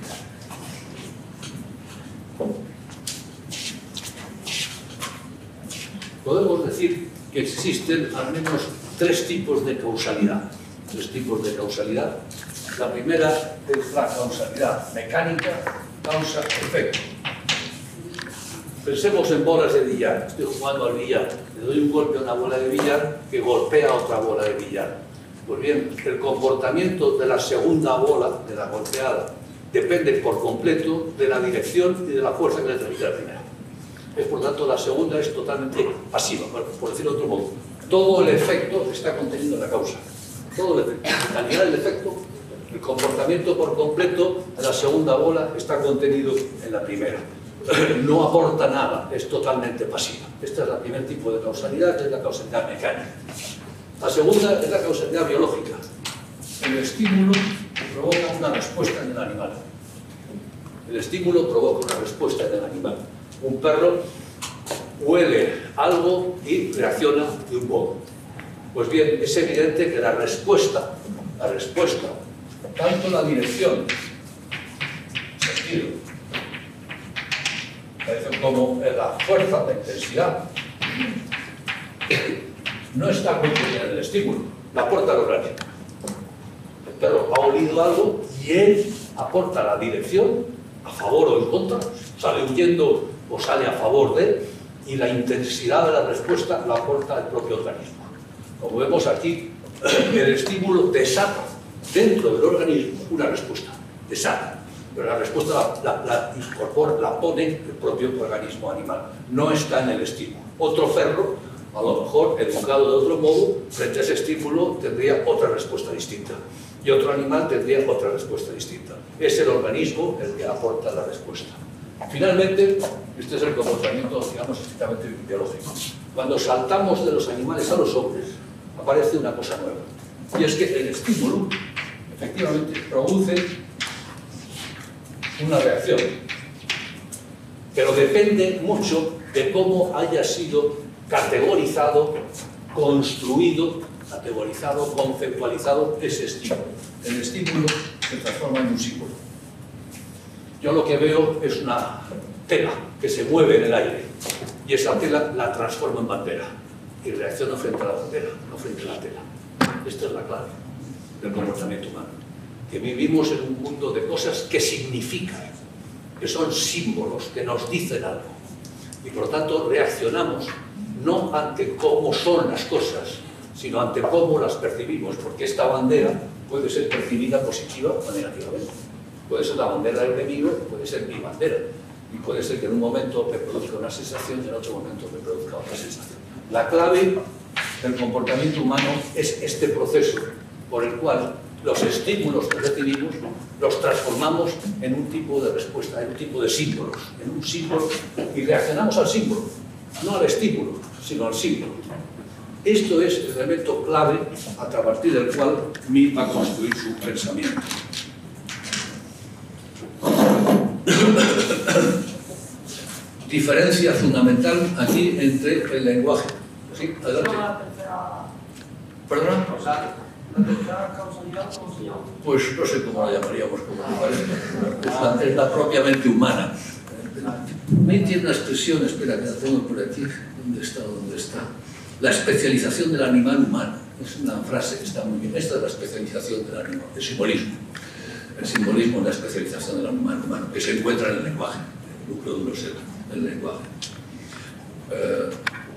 Podemos decir que existen al menos tres tipos de causalidad. Tres tipos de causalidad. La primera es la causalidad mecánica, causa-efecto. Pensemos en bolas de billar. Estoy jugando al billar. Le doy un golpe a una bola de billar que golpea a otra bola de billar. Pues bien, el comportamiento de la segunda bola, de la golpeada, depende por completo de la dirección y de la fuerza que le transmite la primera. Es, por tanto, la segunda es totalmente pasiva, por decirlo de otro modo. Todo el efecto está contenido en la causa. Todo el efecto. La calidad del efecto, el comportamiento por completo de la segunda bola está contenido en la primera. No aporta nada, es totalmente pasiva. Este es el primer tipo de causalidad, que es la causalidad mecánica. La segunda es la causalidad biológica. El estímulo provoca una respuesta en el animal. El estímulo provoca una respuesta en el animal. Un perro huele algo y reacciona de un modo. Pues bien, es evidente que la respuesta, la respuesta, tanto la dirección, sentido, como la fuerza, la intensidad, no está contenida en el estímulo, la aporta el organismo. El perro ha olido algo y él aporta la dirección a favor o en contra, sale huyendo o sale a favor de, y la intensidad de la respuesta la aporta el propio organismo. Como vemos aquí, el estímulo desata dentro del organismo una respuesta, desata, pero la respuesta la, la, la incorpora, la pone el propio organismo animal, no está en el estímulo. Otro perro, a lo mejor educado de otro modo, frente a ese estímulo tendría otra respuesta distinta, y otro animal tendría otra respuesta distinta. Es el organismo el que aporta la respuesta. Finalmente, este es el comportamiento, digamos, estrictamente biológico. Cuando saltamos de los animales a los hombres, aparece una cosa nueva, y es que el estímulo, efectivamente, produce una reacción, pero depende mucho de cómo haya sido categorizado, construido, categorizado, conceptualizado ese estímulo. El estímulo se transforma en un símbolo. Yo lo que veo es una tela que se mueve en el aire, y esa tela la transformo en bandera, y reacciono frente a la bandera, no frente a la tela. Esta es la clave del comportamiento humano, que vivimos en un mundo de cosas que significan, que son símbolos, que nos dicen algo, y por lo tanto reaccionamos no ante cómo son las cosas, sino ante cómo las percibimos, porque esta bandera puede ser percibida positiva o negativamente. Puede ser la bandera del enemigo, puede ser mi bandera, y puede ser que en un momento me produzca una sensación y en otro momento me produzca otra sensación. La clave del comportamiento humano es este proceso por el cual los estímulos que recibimos los transformamos en un tipo de respuesta, en un tipo de símbolos, en un símbolo, y reaccionamos al símbolo, no al estímulo, sino al símbolo. Esto es el elemento clave a partir del cual M I va a construir su pensamiento. Diferencia fundamental aquí entre el lenguaje. ¿Sí? Adelante. ¿Perdón? ¿La tercera causalidad cómo se llama? Pues no sé cómo la llamaríamos, como me parece. Es la, es la propiamente humana. Me tiene una expresión, espera, que la tengo por aquí. ¿Dónde está? ¿Dónde está? La especialización del animal humano. Es una frase que está muy bien. Esta es la especialización del animal, el simbolismo. El simbolismo es la especialización del animal humano, que se encuentra en el lenguaje. El núcleo duro es el, el lenguaje. Eh,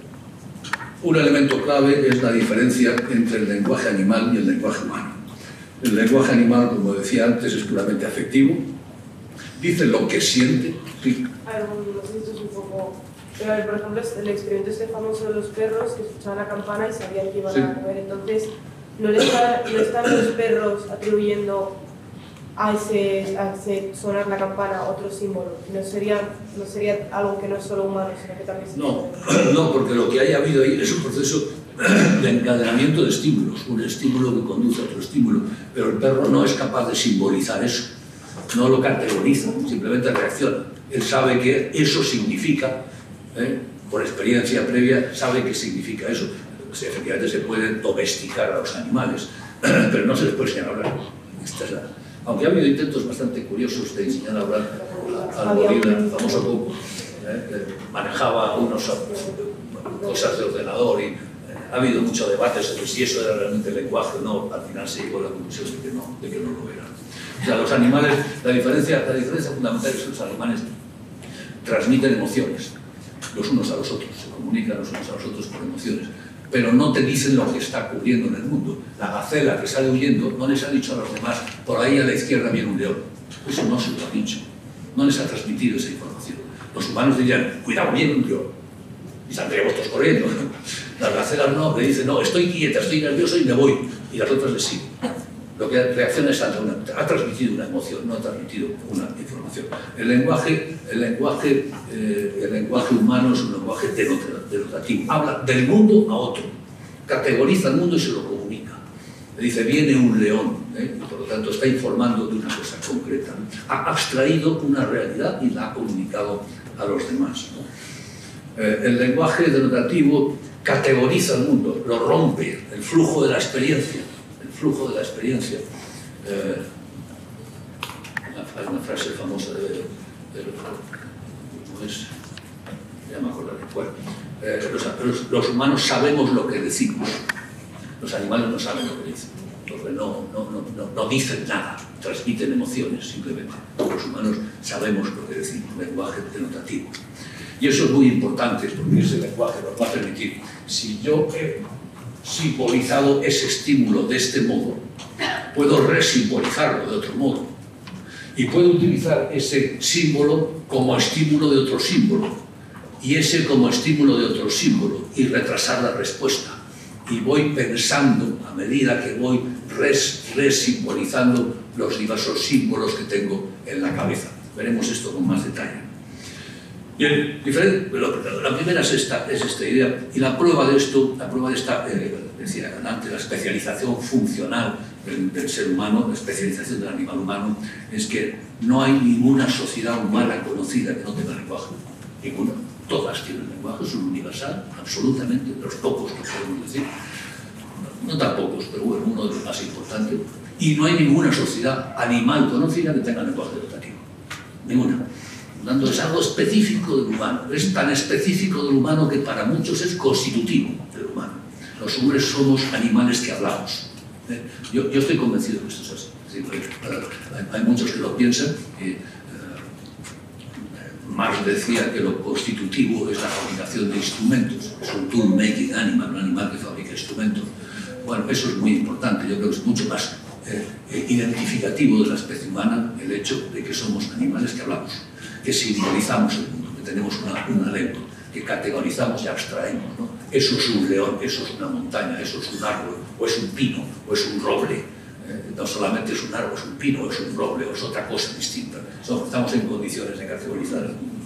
un elemento clave es la diferencia entre el lenguaje animal y el lenguaje humano. El lenguaje animal, como decía antes, es puramente afectivo, dice lo que siente. Sí. A ver, no sé si esto es un poco... Pero, a ver, por ejemplo, el experimento este famoso de los perros que escuchaban la campana y sabían que iban Sí. a comer. Entonces, ¿no le están, no están los perros atribuyendo a ese, a ese sonar la campana otro símbolo? ¿No sería, no sería algo que no es solo humano, sino que también... No, no, porque lo que haya habido ahí es un proceso de encadenamiento de estímulos, un estímulo que conduce a otro estímulo, pero el perro no es capaz de simbolizar eso, no lo categoriza, simplemente reacciona. Él sabe que eso significa, ¿eh? por experiencia previa, sabe que significa eso. Pues, efectivamente se puede domesticar a los animales, pero no se les puede enseñar a hablar. Esta es la... Aunque ha habido intentos bastante curiosos de enseñar a hablar al gorila, el famoso Coco, ¿eh? que manejaba unas cosas de ordenador, y eh, ha habido mucho debate sobre si eso era realmente el lenguaje o no. Al final se llegó a la conclusión de que no, de que no lo era. O sea, los animales, la diferencia, la diferencia fundamental es que los animales transmiten emociones los unos a los otros, se comunican los unos a los otros por emociones, pero no te dicen lo que está ocurriendo en el mundo. La gacela que sale huyendo no les ha dicho a los demás, por ahí a la izquierda viene un león. Eso no se lo ha dicho, no les ha transmitido esa información. Los humanos dirían, cuidado, viene un león, y saldríamos todos corriendo. Las gacelas no, le dicen, no, estoy quieta, estoy nervioso y me voy, y las otras les siguen. Lo que reacciona es ante una, ha transmitido una emoción, no ha transmitido una información. El lenguaje, el lenguaje, eh, el lenguaje humano es un lenguaje denotativo. Habla del mundo a otro, categoriza el mundo y se lo comunica. Le dice, viene un león, ¿eh? y por lo tanto está informando de una cosa concreta. Ha abstraído una realidad y la ha comunicado a los demás, ¿no? Eh, el lenguaje denotativo categoriza el mundo, lo rompe, el flujo de la experiencia. Flujo de la experiencia. Eh, hay una frase famosa de, de, de ¿cómo es? Ya me acordaré. Bueno, eh, los, los, los humanos sabemos lo que decimos, los animales no saben lo que dicen, porque no, no, no, no, no dicen nada. transmiten emociones, simplemente. Los humanos sabemos lo que decimos, lenguaje denotativo. Y eso es muy importante, porque ese lenguaje nos va a permitir, si yo he simbolizado ese estímulo de este modo, puedo resimbolizarlo de otro modo. Y puedo utilizar ese símbolo como estímulo de otro símbolo, y ese como estímulo de otro símbolo, y retrasar la respuesta. Y voy pensando, a medida que voy res, resimbolizando los diversos símbolos que tengo en la cabeza. Veremos esto con más detalle. Bien, diferente, la primera es esta, es esta idea, y la prueba de esto, la prueba de esta, eh, decía antes, la especialización funcional del, del ser humano, la especialización del animal humano, es que no hay ninguna sociedad humana conocida que no tenga lenguaje, ninguna. Todas tienen lenguaje, es un universal, absolutamente, de los pocos que podemos decir, no, no tan pocos, pero bueno, uno de los más importantes, y no hay ninguna sociedad animal conocida que tenga lenguaje denotativo, ninguna. Por lo tanto, es algo específico del humano, es tan específico del humano que para muchos es constitutivo del humano. Los hombres somos animales que hablamos. ¿eh? Yo, yo estoy convencido que esto es así. Es decir, hay, hay muchos que lo piensan. Eh, eh, Marx decía que lo constitutivo es la fabricación de instrumentos. Es un tool-making animal, un animal que fabrica instrumentos. Bueno, eso es muy importante. Yo creo que es mucho más eh, eh, identificativo de la especie humana el hecho de que somos animales que hablamos, que simbolizamos el mundo, que tenemos una, una lengua, que categorizamos y abstraemos, ¿no? Eso es un león, eso es una montaña, eso es un árbol, o es un pino, o es un roble. Eh, no solamente es un árbol, es un pino, o es un roble, o es otra cosa distinta. So, estamos en condiciones de categorizar el mundo.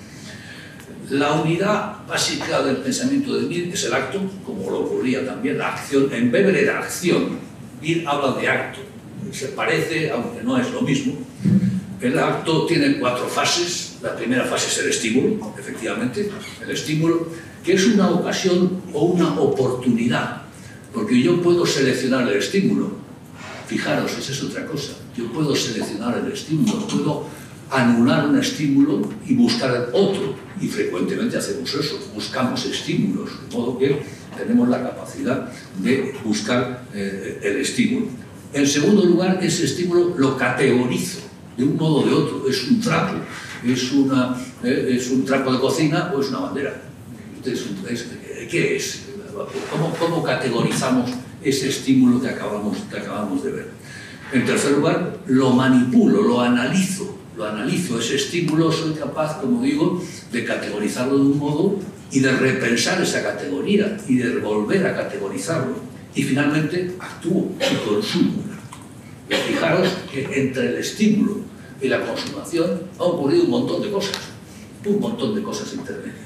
La unidad básica del pensamiento de Mill es el acto, como lo ocurría también la acción. En Weber era acción, Mill habla de acto. Se parece, aunque no es lo mismo. El acto tiene cuatro fases. La primera fase es el estímulo, efectivamente, el estímulo, que es una ocasión o una oportunidad, porque yo puedo seleccionar el estímulo. Fijaros, esa es otra cosa. Yo puedo seleccionar el estímulo, puedo anular un estímulo y buscar otro, y frecuentemente hacemos eso, buscamos estímulos, de modo que tenemos la capacidad de buscar eh, el estímulo. En segundo lugar, ese estímulo lo categorizo de un modo o de otro. Es un trapo, es, una, eh, es un trapo de cocina o es una bandera. Es un, es, ¿Qué es? ¿Cómo, ¿Cómo categorizamos ese estímulo que acabamos, que acabamos de ver? En tercer lugar, lo manipulo, lo analizo, lo analizo. Ese estímulo soy capaz, como digo, de categorizarlo de un modo y de repensar esa categoría y de volver a categorizarlo. Y finalmente actúo y consumo. Y fijaros que entre el estímulo y la consumación ha ocurrido un montón de cosas, un montón de cosas intermedias.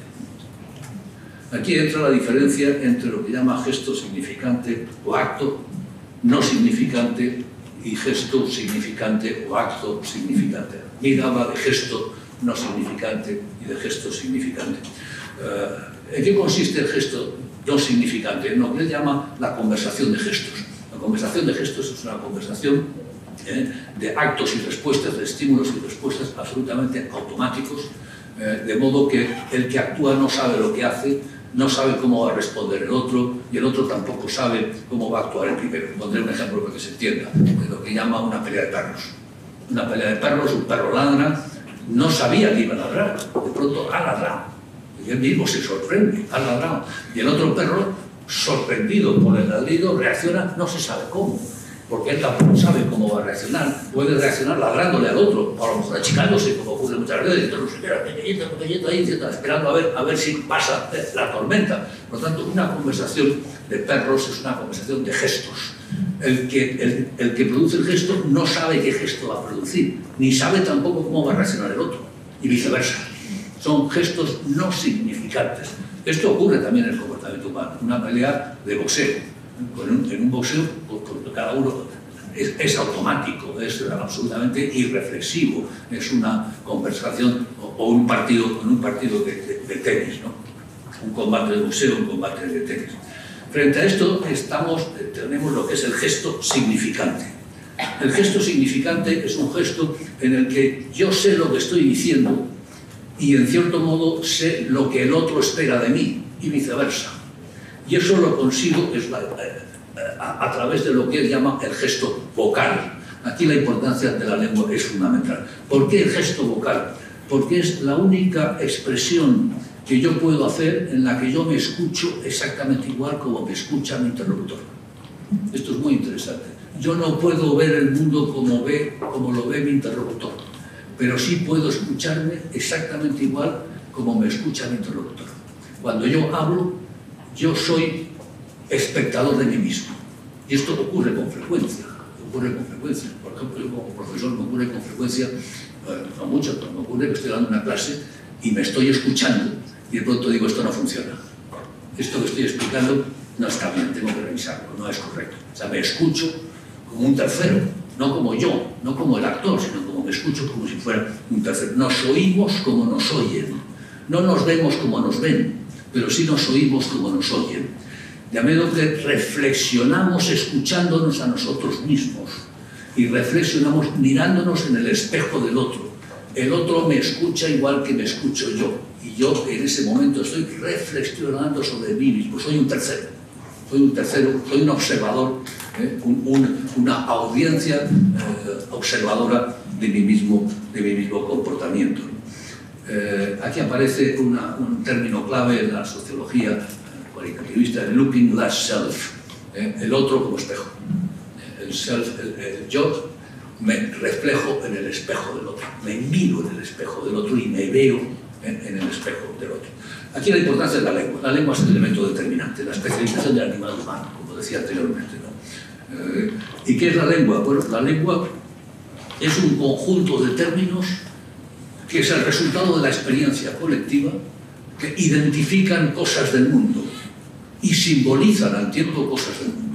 Aquí entra la diferencia entre lo que llama gesto significante o acto no significante y gesto significante o acto significante. Mill habla de gesto no significante y de gesto significante. Uh, ¿En qué consiste el gesto no significante? En lo que él llama la conversación de gestos. La conversación de gestos es una conversación eh, de actos y respuestas, de estímulos y respuestas absolutamente automáticos, eh, de modo que el que actúa no sabe lo que hace, no sabe cómo va a responder el otro, y el otro tampoco sabe cómo va a actuar el primero. Pondré un ejemplo para que se entienda, de lo que llama una pelea de perros. Una pelea de perros, un perro ladra, no sabía que iba a ladrar, de pronto ha ladrado, y él mismo se sorprende, ha ladrado, y el otro perro, sorprendido por el ladrido, reacciona, no se sabe cómo, porque él tampoco sabe cómo va a reaccionar. Puede reaccionar ladrándole al otro, o a lo mejor achicándose, como ocurre muchas veces, entonces se queda pequeñito, pequeñito ahí, esperando a ver, a ver si pasa la tormenta. Por lo tanto, una conversación de perros es una conversación de gestos. El que, el, el que produce el gesto no sabe qué gesto va a producir, ni sabe tampoco cómo va a reaccionar el otro, y viceversa. Son gestos no significantes. Esto ocurre también en el comportamiento humano. Una pelea de boxeo. En un boxeo, cada uno es, es automático, es absolutamente irreflexivo. Es una conversación o, o un partido, en un partido de, de, de tenis, ¿no? Un combate de boxeo, un combate de tenis. Frente a esto estamos, tenemos lo que es el gesto significante. El gesto significante es un gesto en el que yo sé lo que estoy diciendo y en cierto modo sé lo que el otro espera de mí y viceversa. Y eso lo consigo es la, a, a través de lo que él llama el gesto vocal. Aquí la importancia de la lengua es fundamental. ¿Por qué el gesto vocal? Porque es la única expresión que yo puedo hacer en la que yo me escucho exactamente igual como me escucha mi interlocutor. Esto es muy interesante. Yo no puedo ver el mundo como, ve, como lo ve mi interlocutor, pero sí puedo escucharme exactamente igual como me escucha mi interlocutor. Cuando yo hablo, yo soy espectador de mí mismo. Y esto ocurre con frecuencia. Ocurre con frecuencia. Por ejemplo, yo como profesor me ocurre con frecuencia, eh, no mucho, pero me ocurre que estoy dando una clase y me estoy escuchando y de pronto digo, esto no funciona. Esto que estoy explicando no está bien, tengo que revisarlo, no es correcto. O sea, me escucho como un tercero, no como yo, no como el actor, sino como me escucho como si fuera un tercero. Nos oímos como nos oyen. No nos vemos como nos ven, pero sí nos oímos como nos oyen. De modo que reflexionamos escuchándonos a nosotros mismos y reflexionamos mirándonos en el espejo del otro. El otro me escucha igual que me escucho yo y yo en ese momento estoy reflexionando sobre mí mismo. Soy un tercero, soy un tercero, soy un observador, ¿eh? un, un, una audiencia eh, observadora de mi mismo, de mi mismo comportamiento. Eh, aquí aparece una, un término clave en la sociología cualitativista, el looking glass self, eh, el otro como espejo. El self, el, el yo, me reflejo en el espejo del otro, me miro en el espejo del otro y me veo en, en el espejo del otro. Aquí la importancia de la lengua. La lengua es el elemento determinante, la especialización del animal humano, como decía anteriormente, ¿no? Eh, ¿Y qué es la lengua? Bueno, la lengua es un conjunto de términos que es el resultado de la experiencia colectiva, que identifican cosas del mundo y simbolizan al tiempo cosas del mundo.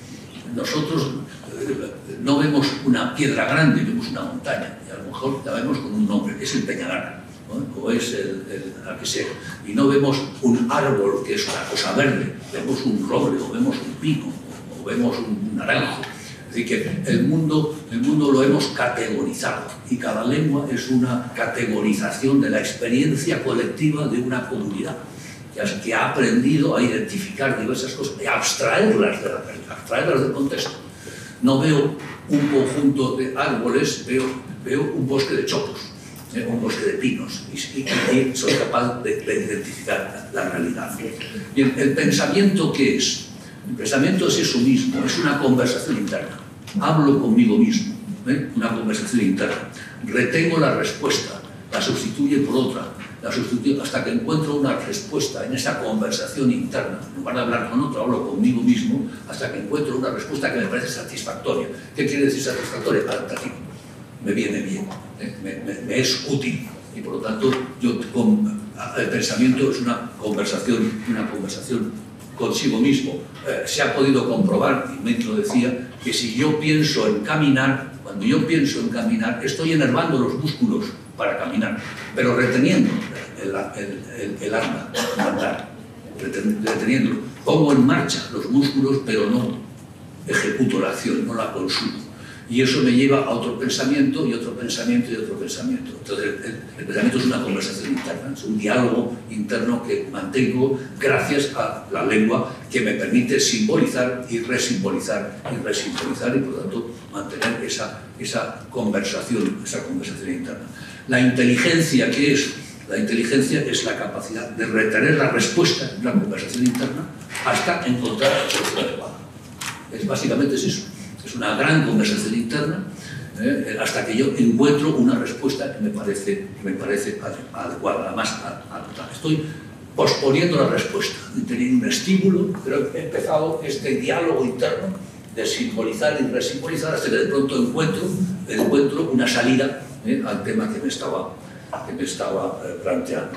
Nosotros eh, no vemos una piedra grande, vemos una montaña, y a lo mejor la vemos con un nombre, es el Peñalara, ¿no? O es el, el la que sea, y no vemos un árbol que es una cosa verde, vemos un roble, o vemos un pino, o, o vemos un naranjo. Es decir, que el mundo, el mundo lo hemos categorizado, y cada lengua es una categorización de la experiencia colectiva de una comunidad que ha aprendido a identificar diversas cosas y a abstraerlas, de la, abstraerlas del contexto. No veo un conjunto de árboles, veo, veo un bosque de chopos, ¿eh? un bosque de pinos, y, y, y soy capaz de, de identificar la, la realidad. Bien, ¿el pensamiento qué es? El pensamiento es eso mismo, es una conversación interna. Hablo conmigo mismo, ¿eh? una conversación interna. Retengo la respuesta, la sustituye por otra, la sustituyo hasta que encuentro una respuesta en esa conversación interna. En lugar de hablar con otro, hablo conmigo mismo hasta que encuentro una respuesta que me parece satisfactoria. ¿Qué quiere decir satisfactoria? Adaptativo. Me viene bien, ¿eh? me, me, me es útil. Y por lo tanto, yo, con, el pensamiento es una conversación, una conversación consigo mismo. Eh, se ha podido comprobar, y Ment lo decía, que si yo pienso en caminar, cuando yo pienso en caminar, estoy enervando los músculos para caminar, pero reteniendo el, el, el, el arma, andar, reteniéndolo. Pongo en marcha los músculos, pero no ejecuto la acción, no la consumo. Y eso me lleva a otro pensamiento, y otro pensamiento, y otro pensamiento. Entonces, el, el pensamiento es una conversación interna, es un diálogo interno que mantengo gracias a la lengua, que me permite simbolizar y resimbolizar y resimbolizar, y por lo tanto mantener esa, esa conversación, esa conversación interna. La inteligencia, ¿qué es? La inteligencia es la capacidad de retener la respuesta en la conversación interna hasta encontrar la respuesta adecuada. Es, básicamente es eso. Es una gran conversación interna, eh, hasta que yo encuentro una respuesta que me parece, que me parece adecuada. Además, a, a, estoy posponiendo la respuesta, teniendo un estímulo, pero he empezado este diálogo interno de simbolizar y resimbolizar hasta que de pronto encuentro, encuentro una salida eh, al tema que me estaba, que me estaba eh, planteando.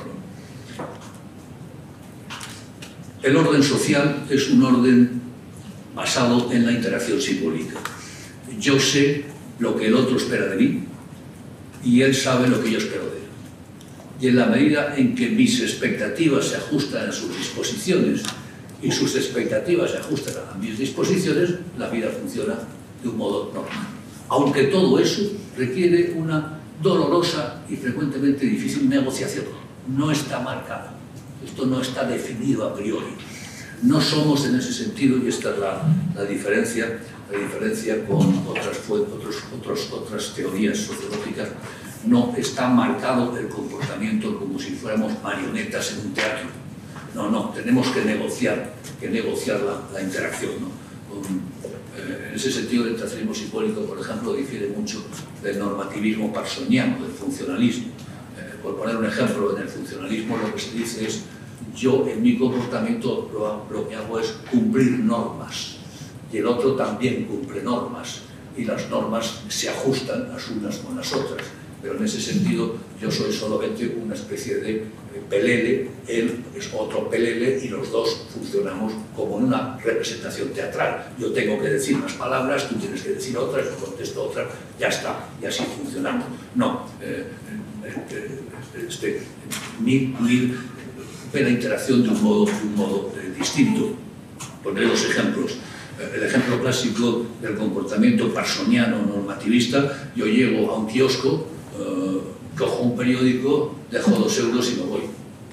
El orden social es un orden basado en la interacción simbólica. Yo sé lo que el otro espera de mí y él sabe lo que yo espero de él. Y en la medida en que mis expectativas se ajustan a sus disposiciones y sus expectativas se ajustan a mis disposiciones, la vida funciona de un modo normal. Aunque todo eso requiere una dolorosa y frecuentemente difícil negociación. No está marcado. Esto no está definido a priori. No somos en ese sentido, y esta es la, la diferencia, la diferencia con otras, otros, otros, otras teorías sociológicas, no está marcado el comportamiento como si fuéramos marionetas en un teatro. No, no, tenemos que negociar, que negociar la, la interacción, ¿no? Con, eh, en ese sentido, el transferismo simbólico, por ejemplo, difiere mucho del normativismo parsoniano, del funcionalismo. Eh, por poner un ejemplo, en el funcionalismo lo que se dice es: yo en mi comportamiento lo, lo que hago es cumplir normas, y el otro también cumple normas, y las normas se ajustan las unas con las otras. Pero en ese sentido yo soy solamente una especie de pelele, él es otro pelele y los dos funcionamos como en una representación teatral. Yo tengo que decir unas palabras, tú tienes que decir otras, yo contesto otras, ya está, y así funcionamos. No, eh, eh, este, mi, mi, la interacción de un modo, de un modo eh, distinto. Pondré dos ejemplos. El ejemplo clásico del comportamiento parsoniano normativista: yo llego a un kiosco, Uh, cojo un periódico, dejo dos euros y me voy.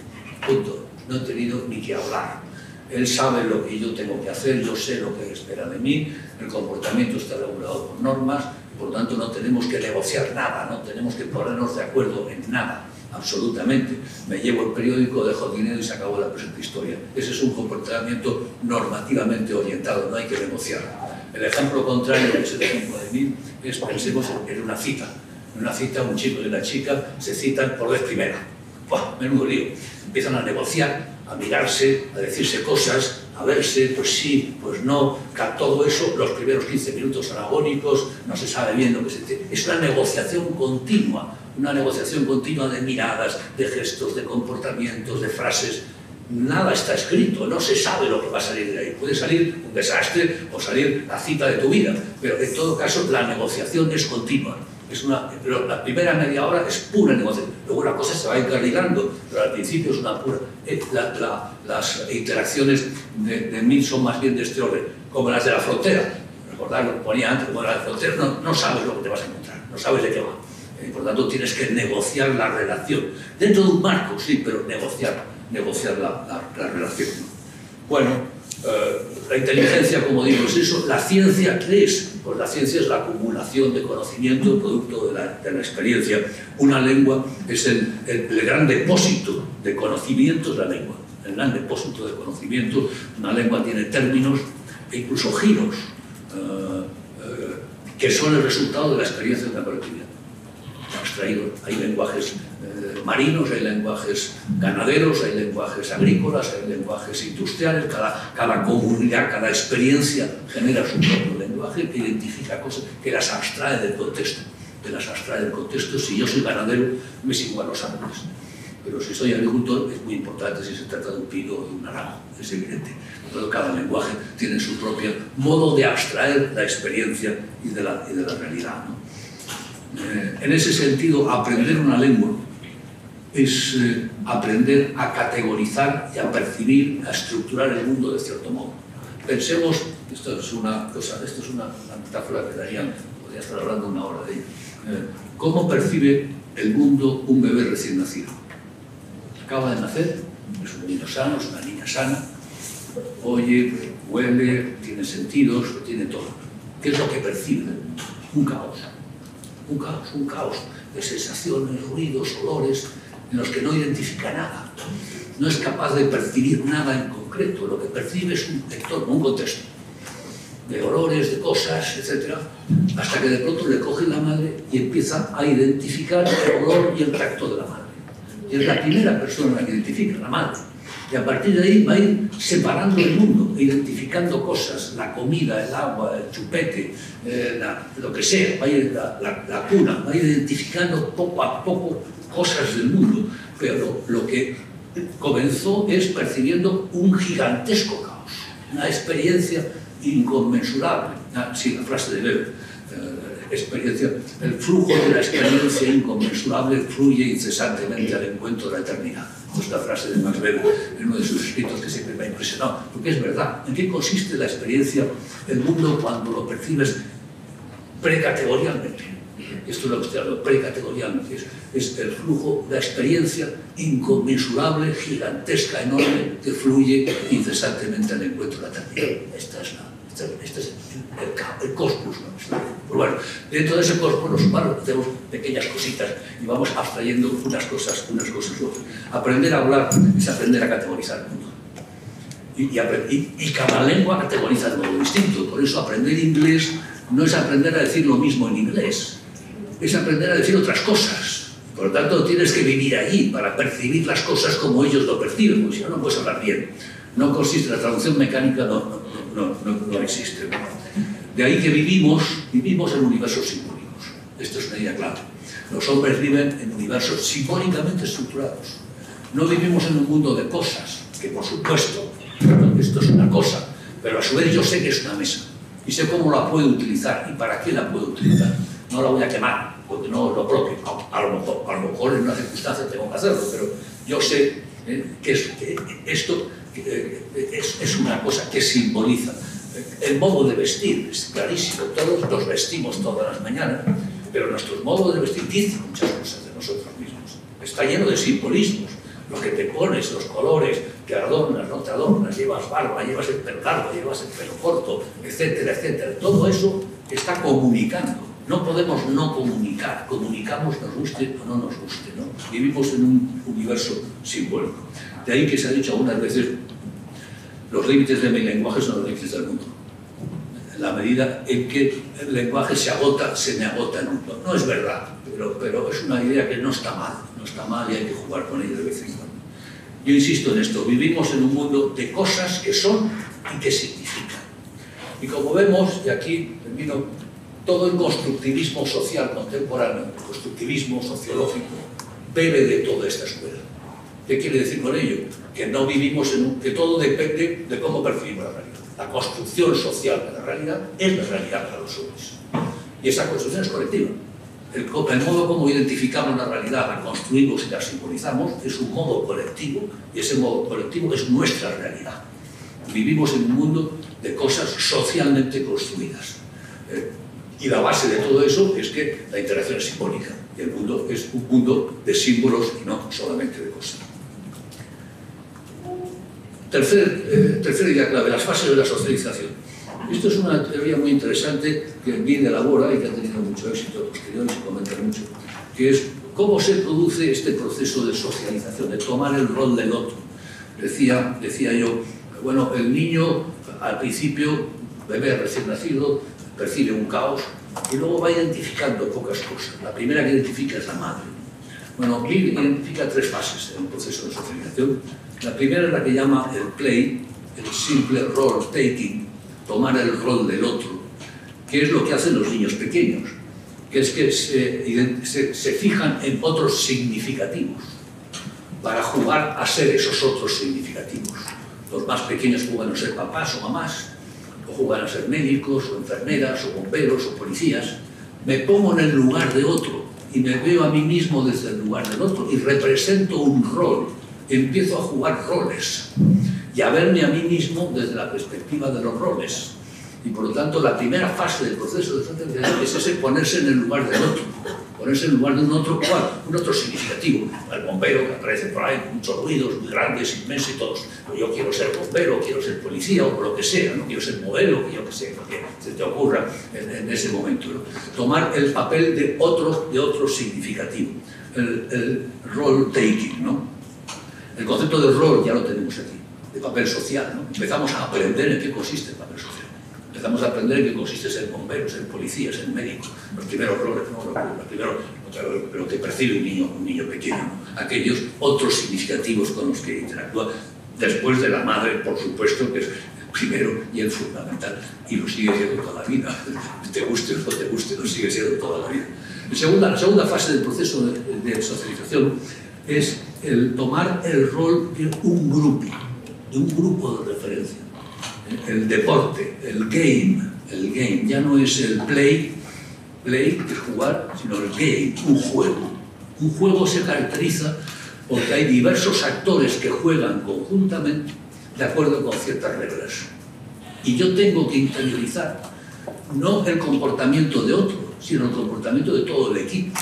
Punto. No he tenido ni que hablar. Él sabe lo que yo tengo que hacer, yo sé lo que espera de mí, el comportamiento está regulado por normas, por lo tanto no tenemos que negociar nada, no tenemos que ponernos de acuerdo en nada, absolutamente. Me llevo el periódico, dejo el dinero y se acabó la presente historia. Ese es un comportamiento normativamente orientado, no hay que negociar. El ejemplo contrario, que es el ejemplo de mí, es, pensemos en una cita. En una cita, un chico y una chica se citan por vez primera. ¡Buah! Menudo lío. Empiezan a negociar, a mirarse, a decirse cosas, a verse, pues sí, pues no, todo eso, los primeros quince minutos son agónicos, no se sabe bien lo que se dice. Es una negociación continua, una negociación continua de miradas, de gestos, de comportamientos, de frases. Nada está escrito, no se sabe lo que va a salir de ahí. Puede salir un desastre o salir la cita de tu vida, pero en todo caso la negociación es continua. Es una, pero la primera media hora es pura negociación. Luego la cosa se va encarrilando, pero al principio es una pura... Eh, la, la, las interacciones de, de mí son más bien de este orden, como las de la frontera. Recordad lo que ponía antes, como las de la frontera, no, no sabes lo que te vas a encontrar, no sabes de qué va. Eh, por lo tanto, tienes que negociar la relación. Dentro de un marco, sí, pero negociar, negociar la, la, la relación. Bueno, eh, la inteligencia, como digo, es eso. La ciencia, ¿qué es? Pues la ciencia es la acumulación de conocimiento producto de la, de la experiencia. Una lengua es el, el, el gran depósito de conocimientos, la lengua. El gran depósito de conocimiento. Una lengua tiene términos e incluso giros uh, uh, que son el resultado de la experiencia de la colectividad. Abstraído. Hay lenguajes eh, marinos, hay lenguajes ganaderos, hay lenguajes agrícolas, hay lenguajes industriales. Cada, cada comunidad, cada experiencia genera su propio lenguaje que identifica cosas, que las abstrae del contexto. Que las abstrae del contexto. Si yo soy ganadero, me es igual los árboles. Pero si soy agricultor, es muy importante si se trata de un pino o de un naranjo. Es evidente. Todo, cada lenguaje tiene su propio modo de abstraer la experiencia y de la, y de la realidad, ¿no? Eh, en ese sentido, aprender una lengua es eh, aprender a categorizar y a percibir, a estructurar el mundo de cierto modo. Pensemos, esto es una cosa, esto es una, una metáfora que daría, podría estar hablando una hora de ella. Eh, ¿Cómo percibe el mundo un bebé recién nacido? Acaba de nacer, es un niño sano, es una niña sana, oye, huele, tiene sentidos, tiene todo. ¿Qué es lo que percibe? Un caos. Un caos, un caos de sensaciones, ruidos, olores, en los que no identifica nada. No es capaz de percibir nada en concreto. Lo que percibe es un entorno, un contexto de olores, de cosas, etcétera, hasta que de pronto le coge la madre y empieza a identificar el olor y el tacto de la madre. Y es la primera persona que identifica, la madre. Y a partir de ahí va a ir separando el mundo, identificando cosas, la comida, el agua, el chupete, eh, la, lo que sea, va a ir la, la, la cuna, va a ir identificando poco a poco cosas del mundo. Pero lo, lo que comenzó es percibiendo un gigantesco caos, una experiencia inconmensurable. Ah, sí, la frase de Weber. Eh, experiencia, el flujo de la experiencia inconmensurable fluye incesantemente al encuentro de la eternidad. Esta es la frase de Max Weber en uno de sus escritos que siempre me ha impresionado, porque es verdad. ¿En qué consiste la experiencia, el mundo, cuando lo percibes precategorialmente? Esto es lo que estoy hablando, precategorialmente. Es, es el flujo, la experiencia inconmensurable, gigantesca, enorme, que fluye incesantemente al encuentro de la eternidad. Esta es la, esta este es el, el cosmos, ¿no? Pues bueno, dentro de ese cosmos los humanos hacemos pequeñas cositas y vamos abstrayendo unas cosas, unas cosas u otras. Aprender a hablar es aprender a categorizar el mundo. Y, y, y, y cada lengua categoriza de modo distinto. Por eso aprender inglés no es aprender a decir lo mismo en inglés, es aprender a decir otras cosas. Por lo tanto, tienes que vivir allí para percibir las cosas como ellos lo perciben, porque si no, no puedes hablar bien. No consiste, la traducción mecánica no, no, no, no, no existe. De ahí que vivimos, vivimos en universos simbólicos. Esto es una idea clave. Los hombres viven en universos simbólicamente estructurados. No vivimos en un mundo de cosas, que por supuesto, esto es una cosa, pero a su vez yo sé que es una mesa. Y sé cómo la puedo utilizar y para qué la puedo utilizar. No la voy a quemar, porque no es lo propio. A lo mejor, a lo mejor en una circunstancia tengo que hacerlo, pero yo sé eh, que, es, que esto eh, es, es una cosa que simboliza. El modo de vestir es clarísimo, todos nos vestimos todas las mañanas, pero nuestro modo de vestir dice muchas cosas de nosotros mismos. Está lleno de simbolismos. Lo que te pones, los colores, que adornas, no te adornas, llevas barba, llevas el pelo largo, llevas el pelo corto, etcétera, etcétera. Todo eso está comunicando. No podemos no comunicar. Comunicamos, nos guste o no nos guste, ¿no? Vivimos en un universo simbólico. De ahí que se ha dicho algunas veces, los límites de mi lenguaje son los límites del mundo. En la medida en que el lenguaje se agota, se me agota el mundo. No es verdad, pero, pero es una idea que no está mal. No está mal y hay que jugar con ella de vez en cuando. Yo insisto en esto, vivimos en un mundo de cosas que son y que significan. Y como vemos, y aquí termino, todo el constructivismo social contemporáneo, el constructivismo sociológico, bebe de toda esta escuela. ¿Qué quiere decir con ello? Que no vivimos en un, que todo depende de cómo percibimos la realidad. La construcción social de la realidad es la realidad para los hombres. Y esa construcción es colectiva. El, el modo como identificamos la realidad, la construimos y la simbolizamos, es un modo colectivo, y ese modo colectivo es nuestra realidad. Vivimos en un mundo de cosas socialmente construidas. Eh, y la base de todo eso es que la interacción es simbólica, y el mundo es un mundo de símbolos y no solamente de cosas. Tercer, eh, tercera idea clave, las fases de la socialización. Esto es una teoría muy interesante que Guy elabora y que ha tenido mucho éxito posterior y se comenta mucho, que es cómo se produce este proceso de socialización, de tomar el rol del otro. Decía, decía yo, bueno, el niño al principio, bebé recién nacido, percibe un caos y luego va identificando pocas cosas. La primera que identifica es la madre. Bueno, Guy identifica tres fases en el proceso de socialización. La primera es la que llama el play, el simple role taking, tomar el rol del otro, que es lo que hacen los niños pequeños, que es que se, se, se fijan en otros significativos para jugar a ser esos otros significativos. Los más pequeños juegan a ser papás o mamás, o juegan a ser médicos, o enfermeras, o bomberos, o policías. Me pongo en el lugar de otro y me veo a mí mismo desde el lugar del otro y represento un rol, empiezo a jugar roles y a verme a mí mismo desde la perspectiva de los roles. Y por lo tanto, la primera fase del proceso de socialización es ese ponerse en el lugar del otro, ponerse en el lugar de un otro cual, un otro significativo. El bombero que aparece por ahí, muchos ruidos, muy grandes, inmensos y todos. Yo quiero ser bombero, quiero ser policía o lo que sea, no quiero ser modelo, yo que sé, lo que se te ocurra en, en ese momento, ¿no? Tomar el papel de otro, de otro significativo, el, el role taking, ¿no? El concepto de rol ya lo tenemos aquí, de papel social, ¿no? Empezamos a aprender en qué consiste el papel social. Empezamos a aprender en qué consiste ser bombero, ser policía, ser médico. Los primeros roles, ¿no? Los primeros, lo que percibe un niño, un niño pequeño, ¿no? Aquellos otros significativos con los que interactúa, después de la madre, por supuesto, que es el primero y el fundamental, y lo sigue siendo toda la vida. Te guste o no te guste, lo sigue siendo toda la vida. La segunda, la segunda fase del proceso de, de socialización es el tomar el rol de un grupo, de un grupo de referencia. El deporte, el game, el game, ya no es el play, play, que es jugar, sino el game, un juego. Un juego se caracteriza porque hay diversos actores que juegan conjuntamente de acuerdo con ciertas reglas. Y yo tengo que interiorizar no el comportamiento de otro, sino el comportamiento de todo el equipo.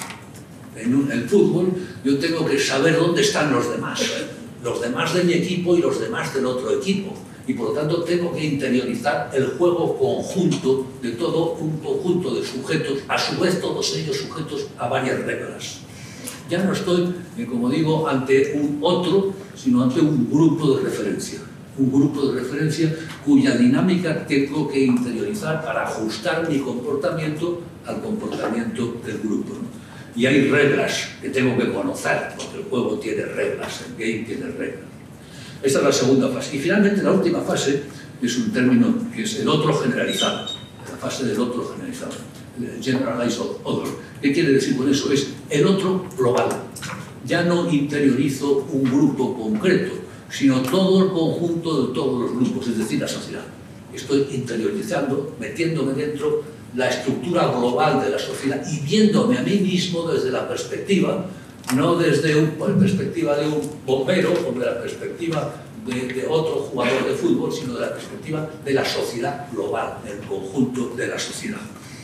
En un, el fútbol yo tengo que saber dónde están los demás, los demás de mi equipo y los demás del otro equipo. y por lo tanto tengo que interiorizar el juego conjunto de todo un conjunto de sujetos, a su vez todos ellos sujetos a varias reglas. Ya no estoy, como digo, ante un otro, sino ante un grupo de referencia. Un grupo de referencia cuya dinámica tengo que interiorizar para ajustar mi comportamiento al comportamiento del grupo, ¿no? Y hay reglas que tengo que conocer, porque el juego tiene reglas, el game tiene reglas. Esta es la segunda fase. Y finalmente la última fase es un término que es el otro generalizado, la fase del otro generalizado, el generalized other. ¿Qué quiere decir con eso? Es el otro global. Ya no interiorizo un grupo concreto, sino todo el conjunto de todos los grupos, es decir, la sociedad. Estoy interiorizando, metiéndome dentro la estructura global de la sociedad y viéndome a mí mismo desde la perspectiva, no desde la perspectiva de un bombero o de la perspectiva de, de otro jugador de fútbol, sino de la perspectiva de la sociedad global, del conjunto de la sociedad.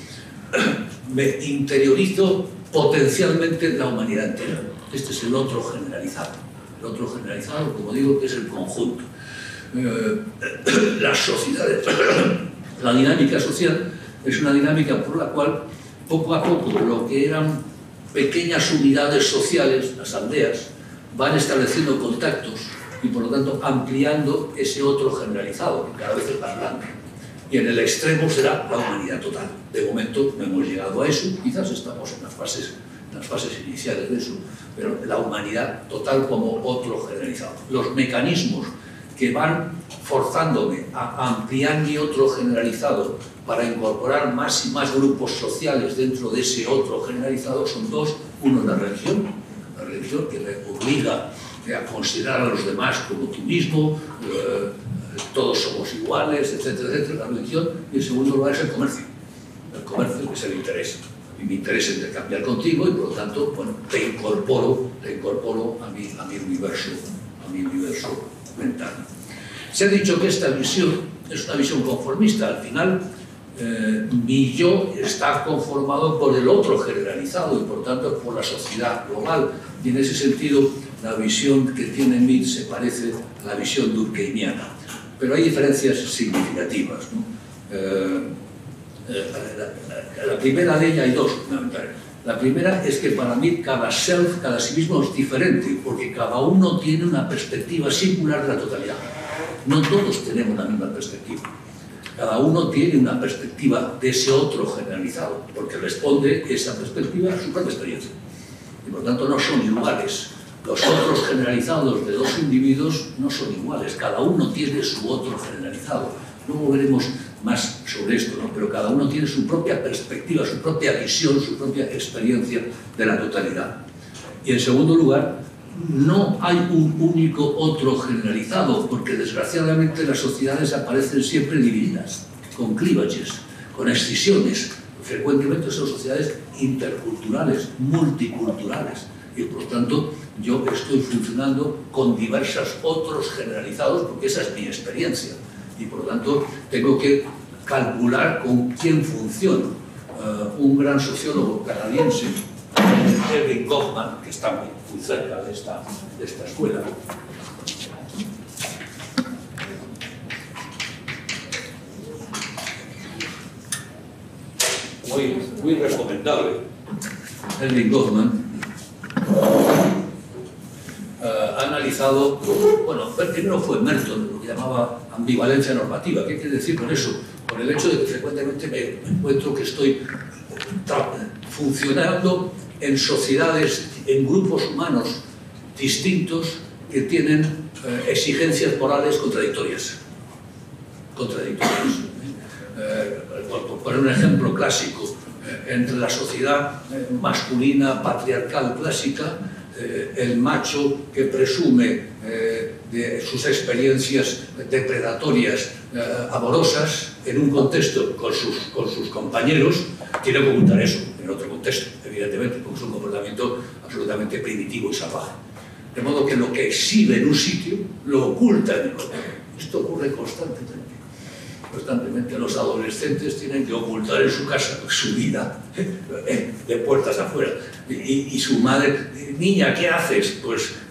Me interiorizo potencialmente la humanidad entera. Este es el otro generalizado. El otro generalizado, como digo, que es el conjunto. Eh, las sociedades, la dinámica social es una dinámica por la cual poco a poco lo que eran pequeñas unidades sociales, las aldeas, van estableciendo contactos y por lo tanto ampliando ese otro generalizado que cada vez es más grande. Y en el extremo será la humanidad total. De momento no hemos llegado a eso, quizás estamos en las fases, en las fases iniciales de eso, pero la humanidad total como otro generalizado. Los mecanismos que van forzándome a ampliar mi otro generalizado para incorporar más y más grupos sociales dentro de ese otro generalizado son dos. Uno es la religión, la religión que me obliga a considerar a los demás como tú mismo, eh, todos somos iguales, etcétera, etcétera, la religión. Y el segundo lugar es el comercio, el comercio que es el interés. Y mi interés es intercambiar contigo y por lo tanto, bueno, te incorporo, te incorporo a mi, a mi universo, a mi universo mental. Se ha dicho que esta visión es una visión conformista. Al final, eh, mi yo está conformado por el otro generalizado y por tanto por la sociedad global. Y en ese sentido, la visión que tiene Mill se parece a la visión durkheimiana. Pero hay diferencias significativas, ¿no? Eh, eh, la, la, la primera de ellas hay dos fundamentales. La primera es que para mí cada self, cada sí mismo es diferente, porque cada uno tiene una perspectiva singular de la totalidad. No todos tenemos la misma perspectiva. Cada uno tiene una perspectiva de ese otro generalizado, porque responde esa perspectiva a su propia experiencia. Y por lo tanto no son iguales. Los otros generalizados de dos individuos no son iguales. Cada uno tiene su otro generalizado. Luego veremos más sobre esto, ¿no? Pero cada uno tiene su propia perspectiva, su propia visión, su propia experiencia de la totalidad. Y en segundo lugar, no hay un único otro generalizado, porque desgraciadamente las sociedades aparecen siempre divididas, con cleavages, con excisiones. Frecuentemente son sociedades interculturales, multiculturales, y por lo tanto yo estoy funcionando con diversos otros generalizados, porque esa es mi experiencia, y por lo tanto tengo que calcular con quién funciona. Uh, un gran sociólogo canadiense, Erving Goffman, que está muy, muy cerca de esta, de esta escuela, muy, muy recomendable. Erving Goffman uh, ha analizado, bueno, primero fue Merton, lo que llamaba ambivalencia normativa. ¿Qué quiere decir con eso? Con el hecho de que frecuentemente me encuentro que estoy funcionando en sociedades, en grupos humanos distintos que tienen eh, exigencias morales contradictorias. Contradictorias. Eh, por, por poner un ejemplo clásico, eh, entre la sociedad eh, masculina patriarcal clásica, eh, el macho que presume eh, de sus experiencias depredatorias eh, amorosas en un contexto con sus, con sus compañeros, tiene que ocultar eso en otro contexto, evidentemente, porque es un comportamiento absolutamente primitivo y salvaje. De modo que lo que exhibe en un sitio lo oculta en el otro. Esto ocurre constantemente. Constantemente los adolescentes tienen que ocultar en su casa su vida, eh, de puertas afuera. Y, y su madre, niña, ¿qué haces? Pues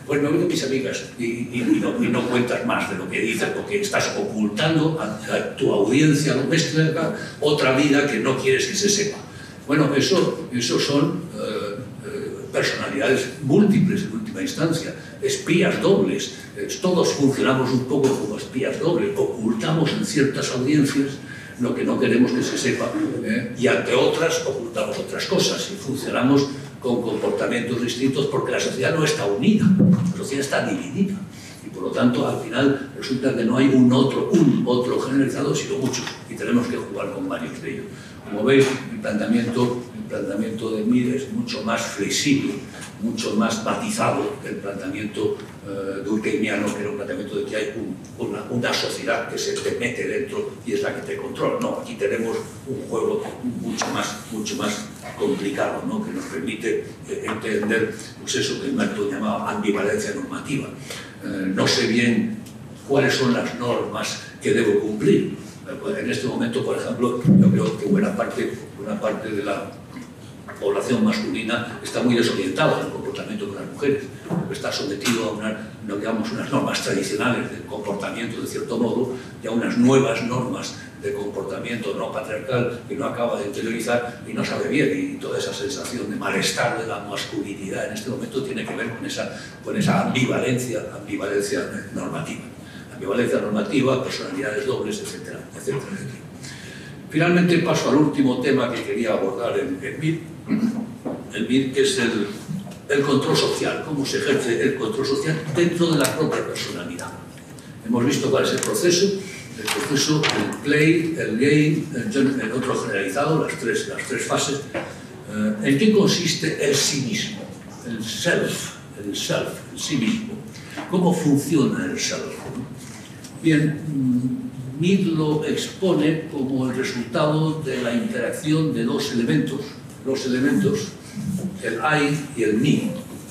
pues me voy con mis amigas y, y, y, no, y no cuentas más de lo que dices porque estás ocultando a, a tu audiencia doméstica otra vida que no quieres que se sepa. Bueno, eso, eso son eh, eh, personalidades múltiples en última instancia, espías dobles. Eh, todos funcionamos un poco como espías dobles, ocultamos en ciertas audiencias lo que no queremos que se sepa, ¿eh? Y ante otras ocultamos otras cosas y funcionamos con comportamientos distintos porque la sociedad no está unida, la sociedad está dividida y por lo tanto al final resulta que no hay un otro, un otro generalizado sino muchos y tenemos que jugar con varios de ellos. Como veis, el planteamiento, el planteamiento de Mir es mucho más flexible, mucho más matizado que el planteamiento eh, durkheimiano, que era un planteamiento de que hay un, una, una sociedad que se te mete dentro y es la que te controla. No, aquí tenemos un juego mucho más, mucho más complicado, ¿no? Que nos permite eh, entender pues eso que Merton llamaba ambivalencia normativa. Eh, no sé bien cuáles son las normas que debo cumplir. En este momento, por ejemplo, yo creo que buena parte, buena parte de la población masculina está muy desorientada en el comportamiento con las mujeres, está sometido a una, no, digamos, unas normas tradicionales de comportamiento de cierto modo y a unas nuevas normas de comportamiento no patriarcal que no acaba de interiorizar y no sabe bien, y toda esa sensación de malestar de la masculinidad en este momento tiene que ver con esa, con esa ambivalencia, ambivalencia normativa. Ambivalencia normativa, personalidades dobles, etcétera, etcétera, etcétera. Finalmente paso al último tema que quería abordar en, en Mir, el Mir, que es el, el control social, cómo se ejerce el control social dentro de la propia personalidad. Hemos visto cuál es el proceso, el proceso, el play, el game, el, el otro generalizado, las tres, las tres fases. Eh, ¿En qué consiste el sí mismo? El self, el self, el sí mismo. ¿Cómo funciona el self? Bien, Mir lo expone como el resultado de la interacción de dos elementos, los elementos, el I y el me.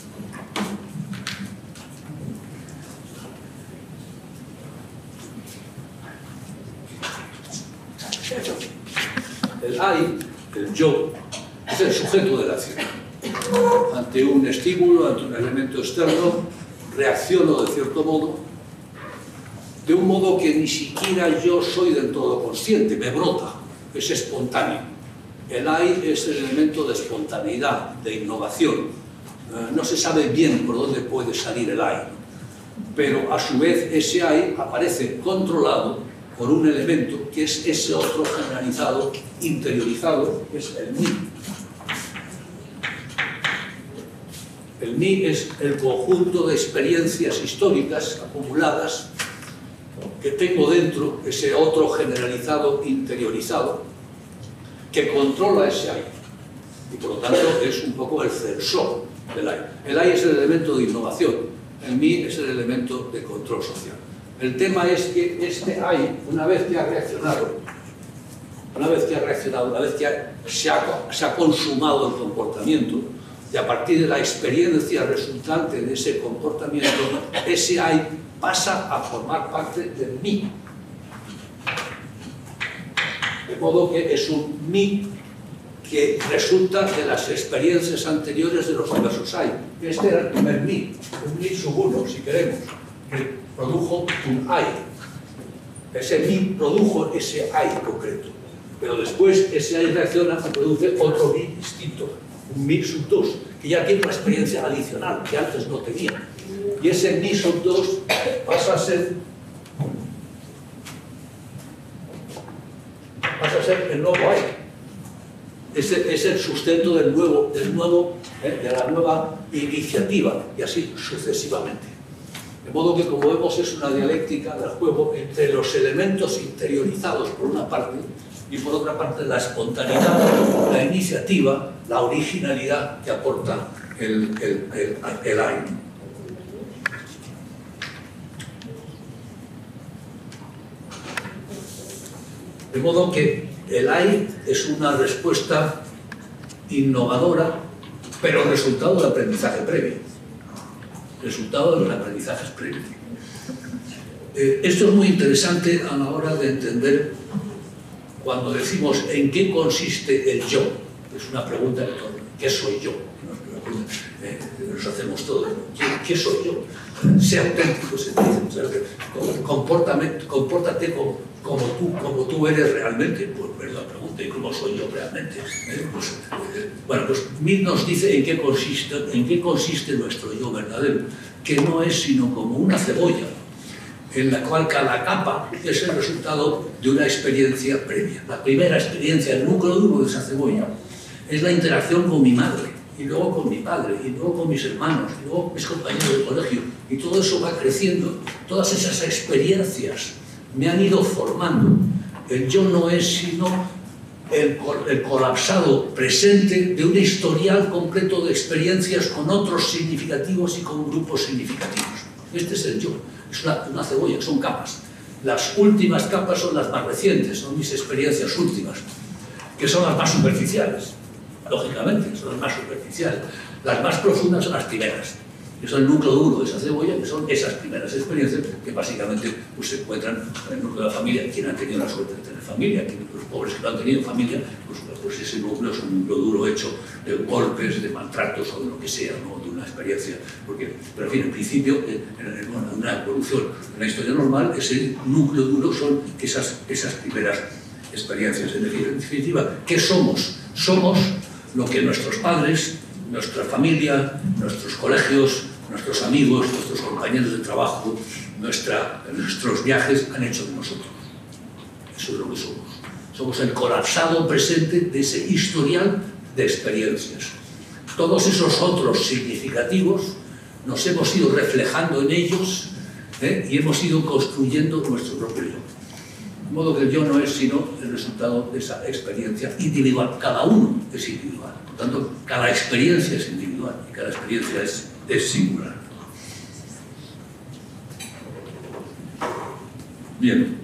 El I, el yo, es el sujeto de la acción. Ante un estímulo, ante un elemento externo, reacciono de cierto modo, de un modo que ni siquiera yo soy del todo consciente, me brota, es espontáneo. El I es el elemento de espontaneidad, de innovación. Eh, no se sabe bien por dónde puede salir el I, pero a su vez ese I aparece controlado por un elemento que es ese otro generalizado, interiorizado, que es el mí. El mí es el conjunto de experiencias históricas acumuladas que tengo dentro, ese otro generalizado, interiorizado, que controla ese I. Y por lo tanto es un poco el censor del I. El I es el elemento de innovación, el mí es el elemento de control social. El tema es que este I, una vez que ha reaccionado, una vez que ha reaccionado, una vez que ha, se, ha, se ha consumado el comportamiento, y a partir de la experiencia resultante de ese comportamiento, ese I pasa a formar parte del mí. De modo que es un mí que resulta de las experiencias anteriores de los diversos I. Este era el primer mí, un mí sub uno, si queremos, que produjo un I. Ese mí produjo ese I concreto, pero después ese I reacciona y produce otro mí distinto, un mí sub dos, que ya tiene una experiencia adicional que antes no tenía. Y ese mí sub dos pasa a ser pasa a ser el nuevo I. Ese es el sustento del nuevo, del nuevo eh, de la nueva iniciativa, y así sucesivamente. De modo que, como vemos, es una dialéctica del juego entre los elementos interiorizados por una parte y por otra parte la espontaneidad, la iniciativa, la originalidad que aporta el, el, el, el I. De modo que el I es una respuesta innovadora, pero resultado del aprendizaje previo. Resultado de los aprendizajes previos. Eh, esto es muy interesante a la hora de entender cuando decimos en qué consiste el yo. Es una pregunta de todo. ¿Qué soy yo? Eh, nos hacemos todos. ¿Quién, ¿Qué soy yo? Sé auténtico, se dice. Compórtate, compórtate como, como, tú, como tú eres realmente. Pues me la pregunta, ¿y cómo soy yo realmente? ¿Eh? Pues, eh, bueno, pues Mill nos dice en qué, consiste, en qué consiste nuestro yo verdadero, que no es sino como una cebolla, en la cual cada capa es el resultado de una experiencia previa. La primera experiencia, el núcleo duro de esa cebolla, es la interacción con mi madre, y luego con mi padre, y luego con mis hermanos, y luego con mis compañeros de colegio, y todo eso va creciendo. Todas esas experiencias me han ido formando. El yo no es sino el, el colapsado presente de un historial completo de experiencias con otros significativos y con grupos significativos. Este es el yo. Es una, una cebolla, son capas. Las últimas capas son las más recientes, son mis experiencias últimas, que son las más superficiales. Lógicamente, son las más superficiales. Las más profundas son las primeras, que son el núcleo duro de esa cebolla, que son esas primeras experiencias que básicamente pues, se encuentran en el núcleo de la familia. Quien ha tenido la suerte de tener familia, quien, los pobres que no han tenido familia, pues, pues ese núcleo es un núcleo duro hecho de golpes, de maltratos o de lo que sea, ¿no? De una experiencia. Porque, pero en fin, en principio, en, en, en una evolución, en la historia normal, ese núcleo duro son esas, esas primeras experiencias. Es decir, en definitiva, ¿qué somos? Somos lo que nuestros padres, nuestra familia, nuestros colegios, nuestros amigos, nuestros compañeros de trabajo, nuestra, nuestros viajes han hecho de nosotros. Eso es lo que somos. Somos el colapsado presente de ese historial de experiencias. Todos esos otros significativos nos hemos ido reflejando en ellos, ¿eh? Y hemos ido construyendo nuestro propio yo. De modo que el yo no es sino el resultado de esa experiencia individual. Cada uno es individual. Por tanto, cada experiencia es individual y cada experiencia es, es singular. Bien.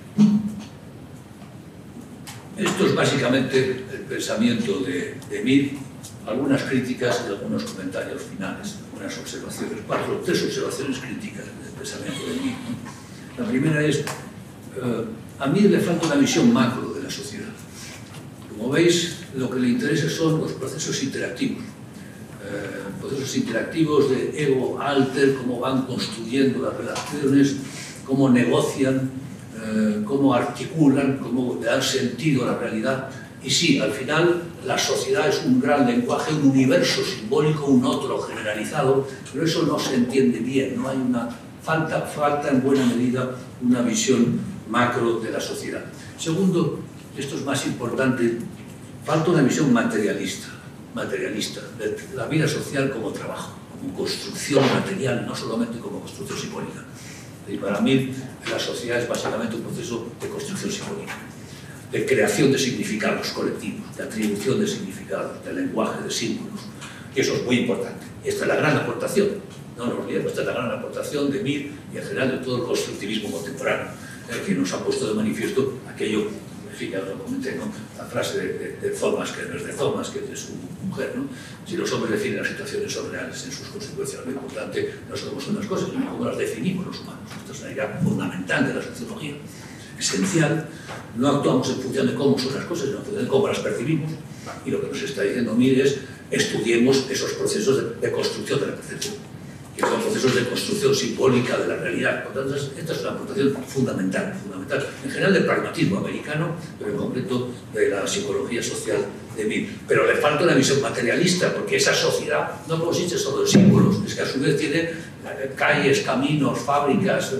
Esto es básicamente el pensamiento de, de Mill. Algunas críticas y algunos comentarios finales, algunas observaciones, cuatro, tres observaciones críticas del pensamiento de Mill. La primera es, uh, a Mill le falta una visión macro de la sociedad. Como veis, lo que le interesa son los procesos interactivos. Uh, procesos interactivos de ego-alter, cómo van construyendo las relaciones, cómo negocian, uh, cómo articulan, cómo le dan sentido a la realidad. Y sí, al final la sociedad es un gran lenguaje, un universo simbólico, un otro generalizado, pero eso no se entiende bien, no hay una falta, falta en buena medida una visión macro de la sociedad. Segundo, esto es más importante, falta una visión materialista, materialista de la vida social como trabajo, como construcción material, no solamente como construcción simbólica. Y para mí la sociedad es básicamente un proceso de construcción simbólica, de creación de significados colectivos, de atribución de significados, de lenguaje, de símbolos. Y eso es muy importante. Esta es la gran aportación, no nos olvidemos, esta es la gran aportación de Mill y en general de todo el constructivismo contemporáneo, eh, que nos ha puesto de manifiesto aquello, en fin, ya lo comenté, ¿no? La frase de, de, de Thomas, que no es de Thomas, que es de su mujer, ¿no? Si los hombres definen las situaciones son reales en sus consecuencias, lo importante no son cómo son las cosas, sino cómo las definimos los humanos. Esto es una idea fundamental de la sociología. Esencial, no actuamos en función de cómo son las cosas, sino en función de cómo las percibimos. Y lo que nos está diciendo Mill es, estudiemos esos procesos de, de construcción de la percepción, que son procesos de construcción simbólica de la realidad. Por tanto, esta es una aportación fundamental, fundamental, en general del pragmatismo americano, pero en concreto de la psicología social de Mill. Pero le falta una visión materialista, porque esa sociedad no consiste solo en símbolos, es que a su vez tiene eh, calles, caminos, fábricas,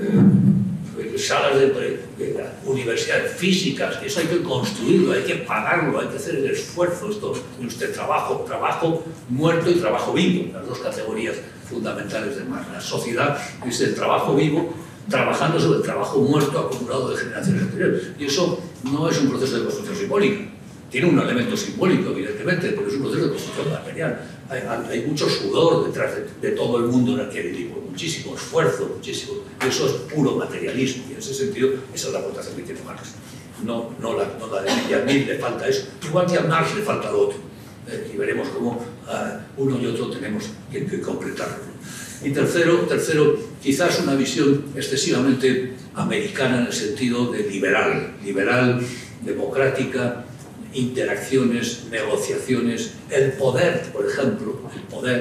eh, salas de, de, de universidades físicas, que eso hay que construirlo, hay que pagarlo, hay que hacer el esfuerzo. Esto es usted trabajo, trabajo muerto y trabajo vivo, las dos categorías fundamentales de Marx. La sociedad es el trabajo vivo trabajando sobre el trabajo muerto acumulado de generaciones anteriores. Y eso no es un proceso de construcción simbólica. Tiene un elemento simbólico, evidentemente, pero es un proceso de construcción material. Hay, hay mucho sudor detrás de, de todo el mundo en el que vivimos, muchísimo esfuerzo, muchísimo. Eso es puro materialismo, y en ese sentido, esa es la aportación que tiene Marx. No, no, la, no la de Mill. Y a Mill le falta eso, igual que a Marx le falta lo otro. Eh, y veremos cómo uh, uno y otro tenemos que, que completarlo. Y tercero, tercero, quizás una visión excesivamente americana en el sentido de liberal, liberal, democrática, interacciones, negociaciones, el poder, por ejemplo, el poder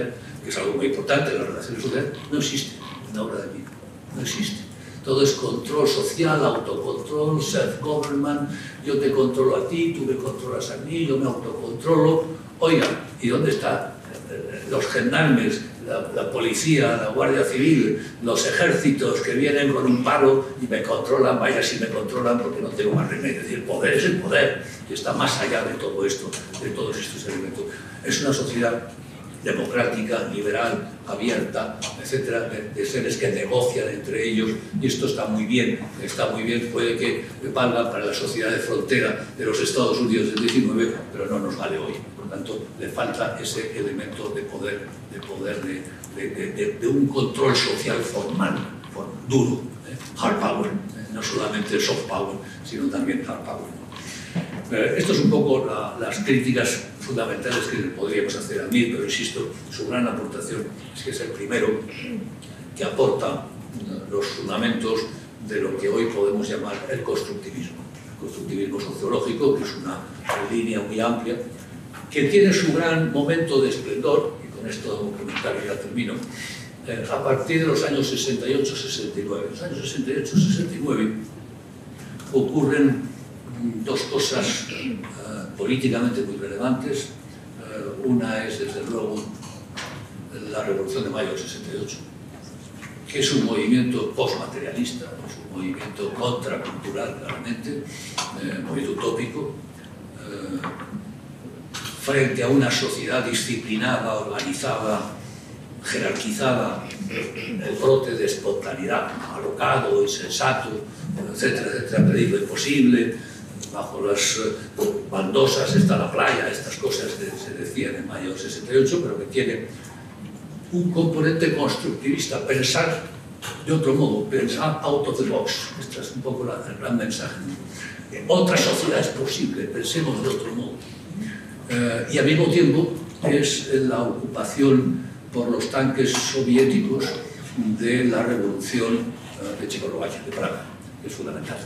que es algo muy importante en las relaciones sociales, no existe en la obra de Mill, no existe. Todo es control social, autocontrol, self-government, yo te controlo a ti, tú me controlas a mí, yo me autocontrolo. Oiga, ¿y dónde están los gendarmes, la, la policía, la Guardia Civil, los ejércitos que vienen con un palo y me controlan? Vaya si me controlan porque no tengo más remedio. Es decir, el poder es el poder, que está más allá de todo esto, de todos estos elementos. Es una sociedad democrática, liberal, abierta, etcétera, de, de seres que negocian entre ellos, y esto está muy bien, está muy bien, puede que valga para la sociedad de frontera de los Estados Unidos del diecinueve, pero no nos vale hoy. Por tanto, le falta ese elemento de poder, de, poder de, de, de, de, de un control social formal, for, duro, ¿eh? Hard power, ¿eh? No solamente soft power, sino también hard power. Eh, esto es un poco la, las críticas fundamentales que podríamos hacer a Mill, pero insisto, su gran aportación es que es el primero que aporta los fundamentos de lo que hoy podemos llamar el constructivismo. El constructivismo sociológico, que es una línea muy amplia, que tiene su gran momento de esplendor, y con esto comentario ya termino, eh, a partir de los años sesenta y ocho sesenta y nueve. En los años sesenta y ocho sesenta y nueve ocurren dos cosas uh, políticamente muy relevantes. Uh, una es, desde luego, la Revolución de Mayo del sesenta y ocho, que es un movimiento postmaterialista, es un movimiento contracultural, claramente, eh, muy utópico, eh, frente a una sociedad disciplinada, organizada, jerarquizada, el brote de espontaneidad, alocado, insensato, etcétera, etcétera, peligro imposible. Bajo las baldosas está la playa, estas cosas que se decían en mayo del sesenta y ocho, pero que tiene un componente constructivista, pensar de otro modo, pensar out of the box. Este es un poco la, el gran mensaje. Otra sociedad es posible, pensemos de otro modo. Eh, y al mismo tiempo es la ocupación por los tanques soviéticos de la revolución eh, de Checoslovaquia, de Praga, que es fundamental.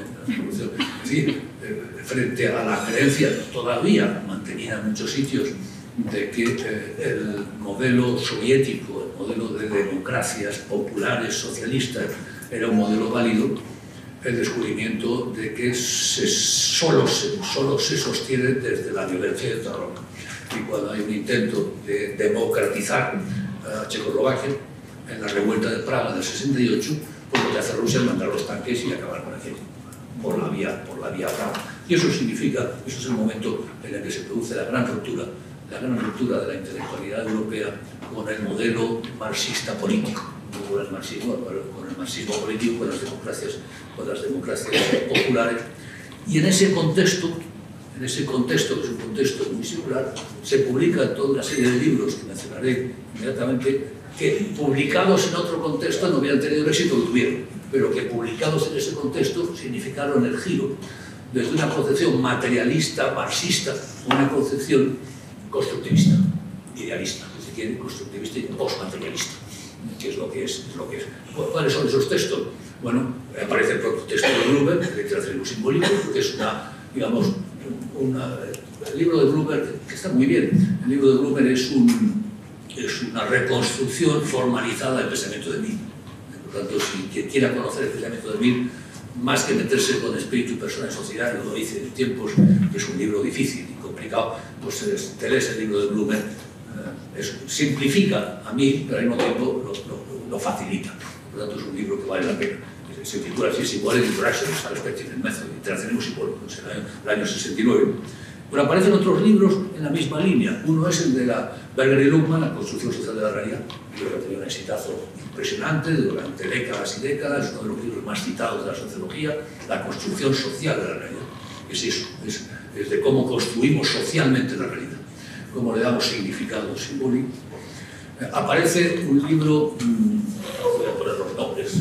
Es decir, frente a la creencia todavía mantenida en muchos sitios de que eh, el modelo soviético, el modelo de democracias populares, socialistas, era un modelo válido, el descubrimiento de que se, solo, se, solo se sostiene desde la violencia y el terror. Y cuando hay un intento de democratizar a Checoslovaquia, en la revuelta de Praga del sesenta y ocho, pues lo que hace Rusia es mandar los tanques y acabar con aquello. Por la vía, por la vía Praga. Y eso significa, eso es el momento en el que se produce la gran ruptura, la gran ruptura de la intelectualidad europea con el modelo marxista político, no con el marxismo, con el marxismo político, con las democracias, con las democracias populares. Y en ese contexto, en ese contexto, que es un contexto muy singular, se publica toda una serie de libros que mencionaré inmediatamente, que publicados en otro contexto no hubieran tenido el éxito que tuvieron, pero que publicados en ese contexto significaron el giro desde una concepción materialista, marxista, a una concepción constructivista, idealista, si quiere, constructivista y postmaterialista, que es lo que es, es lo que es. ¿Cuáles son esos textos? Bueno, aparece el propio texto de Bloomberg, el literarismo simbólico, que es una, digamos, una, el libro de Bloomberg, que está muy bien, el libro de Bloomberg es, un, es una reconstrucción formalizada del pensamiento de Mill. Por tanto, si quien quiera conocer el pensamiento de Mill, más que meterse con espíritu, persona y sociedad, yo lo hice en tiempos, que es un libro difícil y complicado, pues te lees el libro de Bloomberg, eh, es, simplifica a Mill, pero al mismo tiempo lo, lo, lo facilita. Por lo tanto, es un libro que vale la pena. Se titula así, Symbolic Interactions, Respective Method, Interaccionismo Simbólico, es el año, el año sesenta y nueve. Pero aparecen otros libros en la misma línea. Uno es el de la Berger y Luhmann, La construcción social de la realidad, que ha tenido un exitazo impresionante durante décadas y décadas, uno de los libros más citados de la sociología, La construcción social de la realidad. Es eso, es, es de cómo construimos socialmente la realidad, cómo le damos significado simbólico. Eh, aparece un libro, mmm, voy a poner los nombres,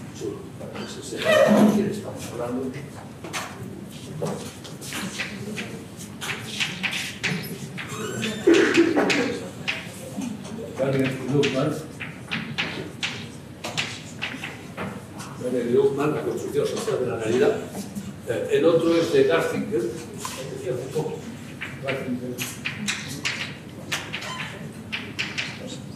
si estamos hablando. Berger y Luhmann, Berger y Luhmann, La construcción social de la realidad. Eh, el otro es de Garfinkel, decía hace poco, Garfinkel.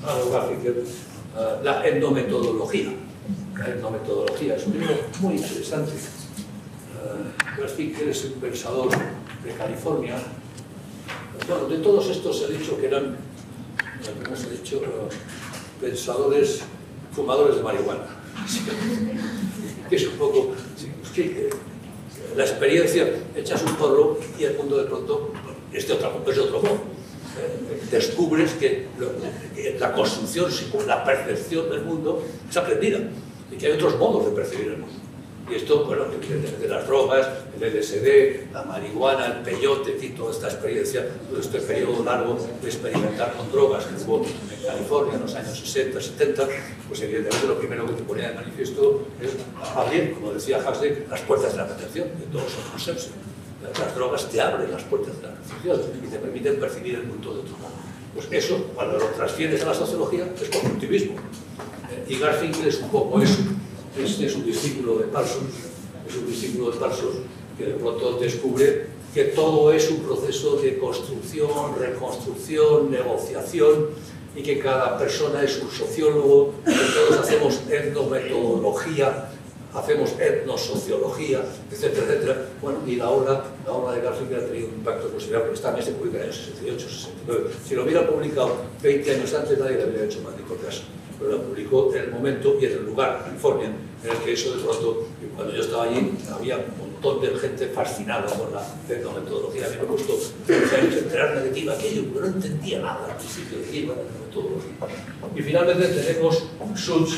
Arnold Garfinkel, uh, la etnometodología. La etnometodología es un libro muy interesante. Uh, Garfinkel es un pensador de California. Bueno, de todos estos he dicho que eran, como os he dicho, uh, pensadores fumadores de marihuana. Que es un poco... Sí, es que, eh, la experiencia, echas un porro y el mundo de pronto es de, otra, es de otro modo. Eh, descubres que, lo, que la construcción, la percepción del mundo es aprendida y que hay otros modos de percibir el mundo. Y esto, bueno, de las drogas, el L S D, la marihuana, el peyote, y toda esta experiencia, todo este periodo largo de experimentar con drogas que hubo en California en los años sesenta, setenta, pues evidentemente lo primero que te ponía de manifiesto es abrir, como decía Huxley, las puertas de la percepción, de todos son consenso. Las drogas te abren las puertas de la percepción y te permiten percibir el mundo de otro modo. Pues eso, cuando lo transfieres a la sociología, es constructivismo. Y Garfinkel es un poco eso. Este es un discípulo de Parsons, es un discípulo de Parsons que de pronto descubre que todo es un proceso de construcción, reconstrucción, negociación, y que cada persona es un sociólogo, que todos hacemos etnometodología, hacemos etnosociología, etcétera, etcétera. Bueno, y la obra, la obra de Garfinkel ha tenido un impacto considerable. Esta también se publica en el año sesenta y ocho, sesenta y nueve. Si lo hubiera publicado veinte años antes, nadie le habría hecho más ni por caso. Pero la publicó en el momento y en el lugar, California, en el que eso de pronto, cuando yo estaba allí, había un montón de gente fascinada con la etnometodología. A mí me costó años enterarme de qué iba aquello, pero no entendía nada al principio de qué iba la etnometodología. Y finalmente tenemos Schultz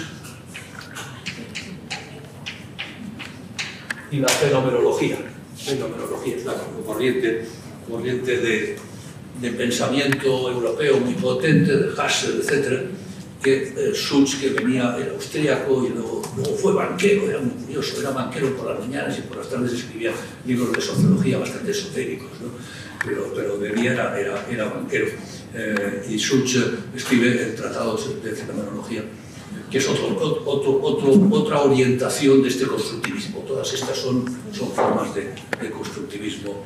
y la fenomenología. Fenomenología es la corriente, corriente de, de pensamiento europeo muy potente, de Husserl, etcétera, que eh, Schultz, que venía, era austríaco y luego, luego fue banquero, era muy curioso, era banquero por las mañanas y por las tardes escribía libros de sociología bastante esotéricos, ¿no? pero, pero de día era, era, era banquero. Eh, y Schultz escribe el Tratado de Fenomenología, que es otro, otro, otro, otra orientación de este constructivismo. Todas estas son, son formas de, de constructivismo.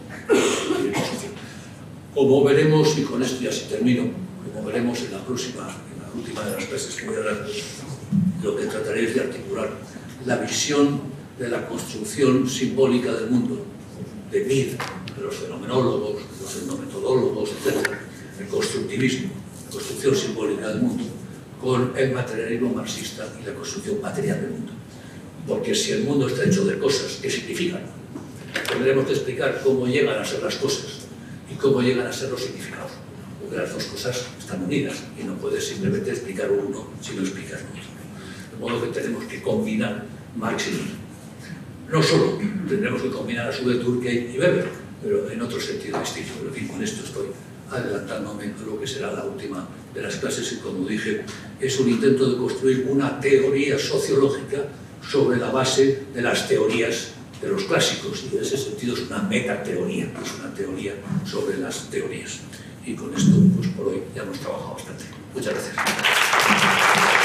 Como veremos, y con esto ya sí termino, como veremos en la próxima, en la última de las clases que voy a dar, lo que trataré es de articular la visión de la construcción simbólica del mundo, de Mead, de los fenomenólogos, de los etnometodólogos, etcétera, el constructivismo, la construcción simbólica del mundo, con el materialismo marxista y la construcción material del mundo. Porque si el mundo está hecho de cosas, ¿qué significan? Tendremos que explicar cómo llegan a ser las cosas y cómo llegan a ser los significados. Porque las dos cosas están unidas y no puedes simplemente explicar uno si no explicas otro. De modo que tenemos que combinar Marx y Lenin. No solo tendremos que combinar a su vez Durkheim y Weber, pero en otro sentido distinto. Pero en fin, con esto estoy adelantándome a lo que será la última de las clases y, como dije, es un intento de construir una teoría sociológica sobre la base de las teorías de los clásicos, y en ese sentido es una metateoría, es una teoría sobre las teorías. Y con esto, pues por hoy ya hemos trabajado bastante. Muchas gracias.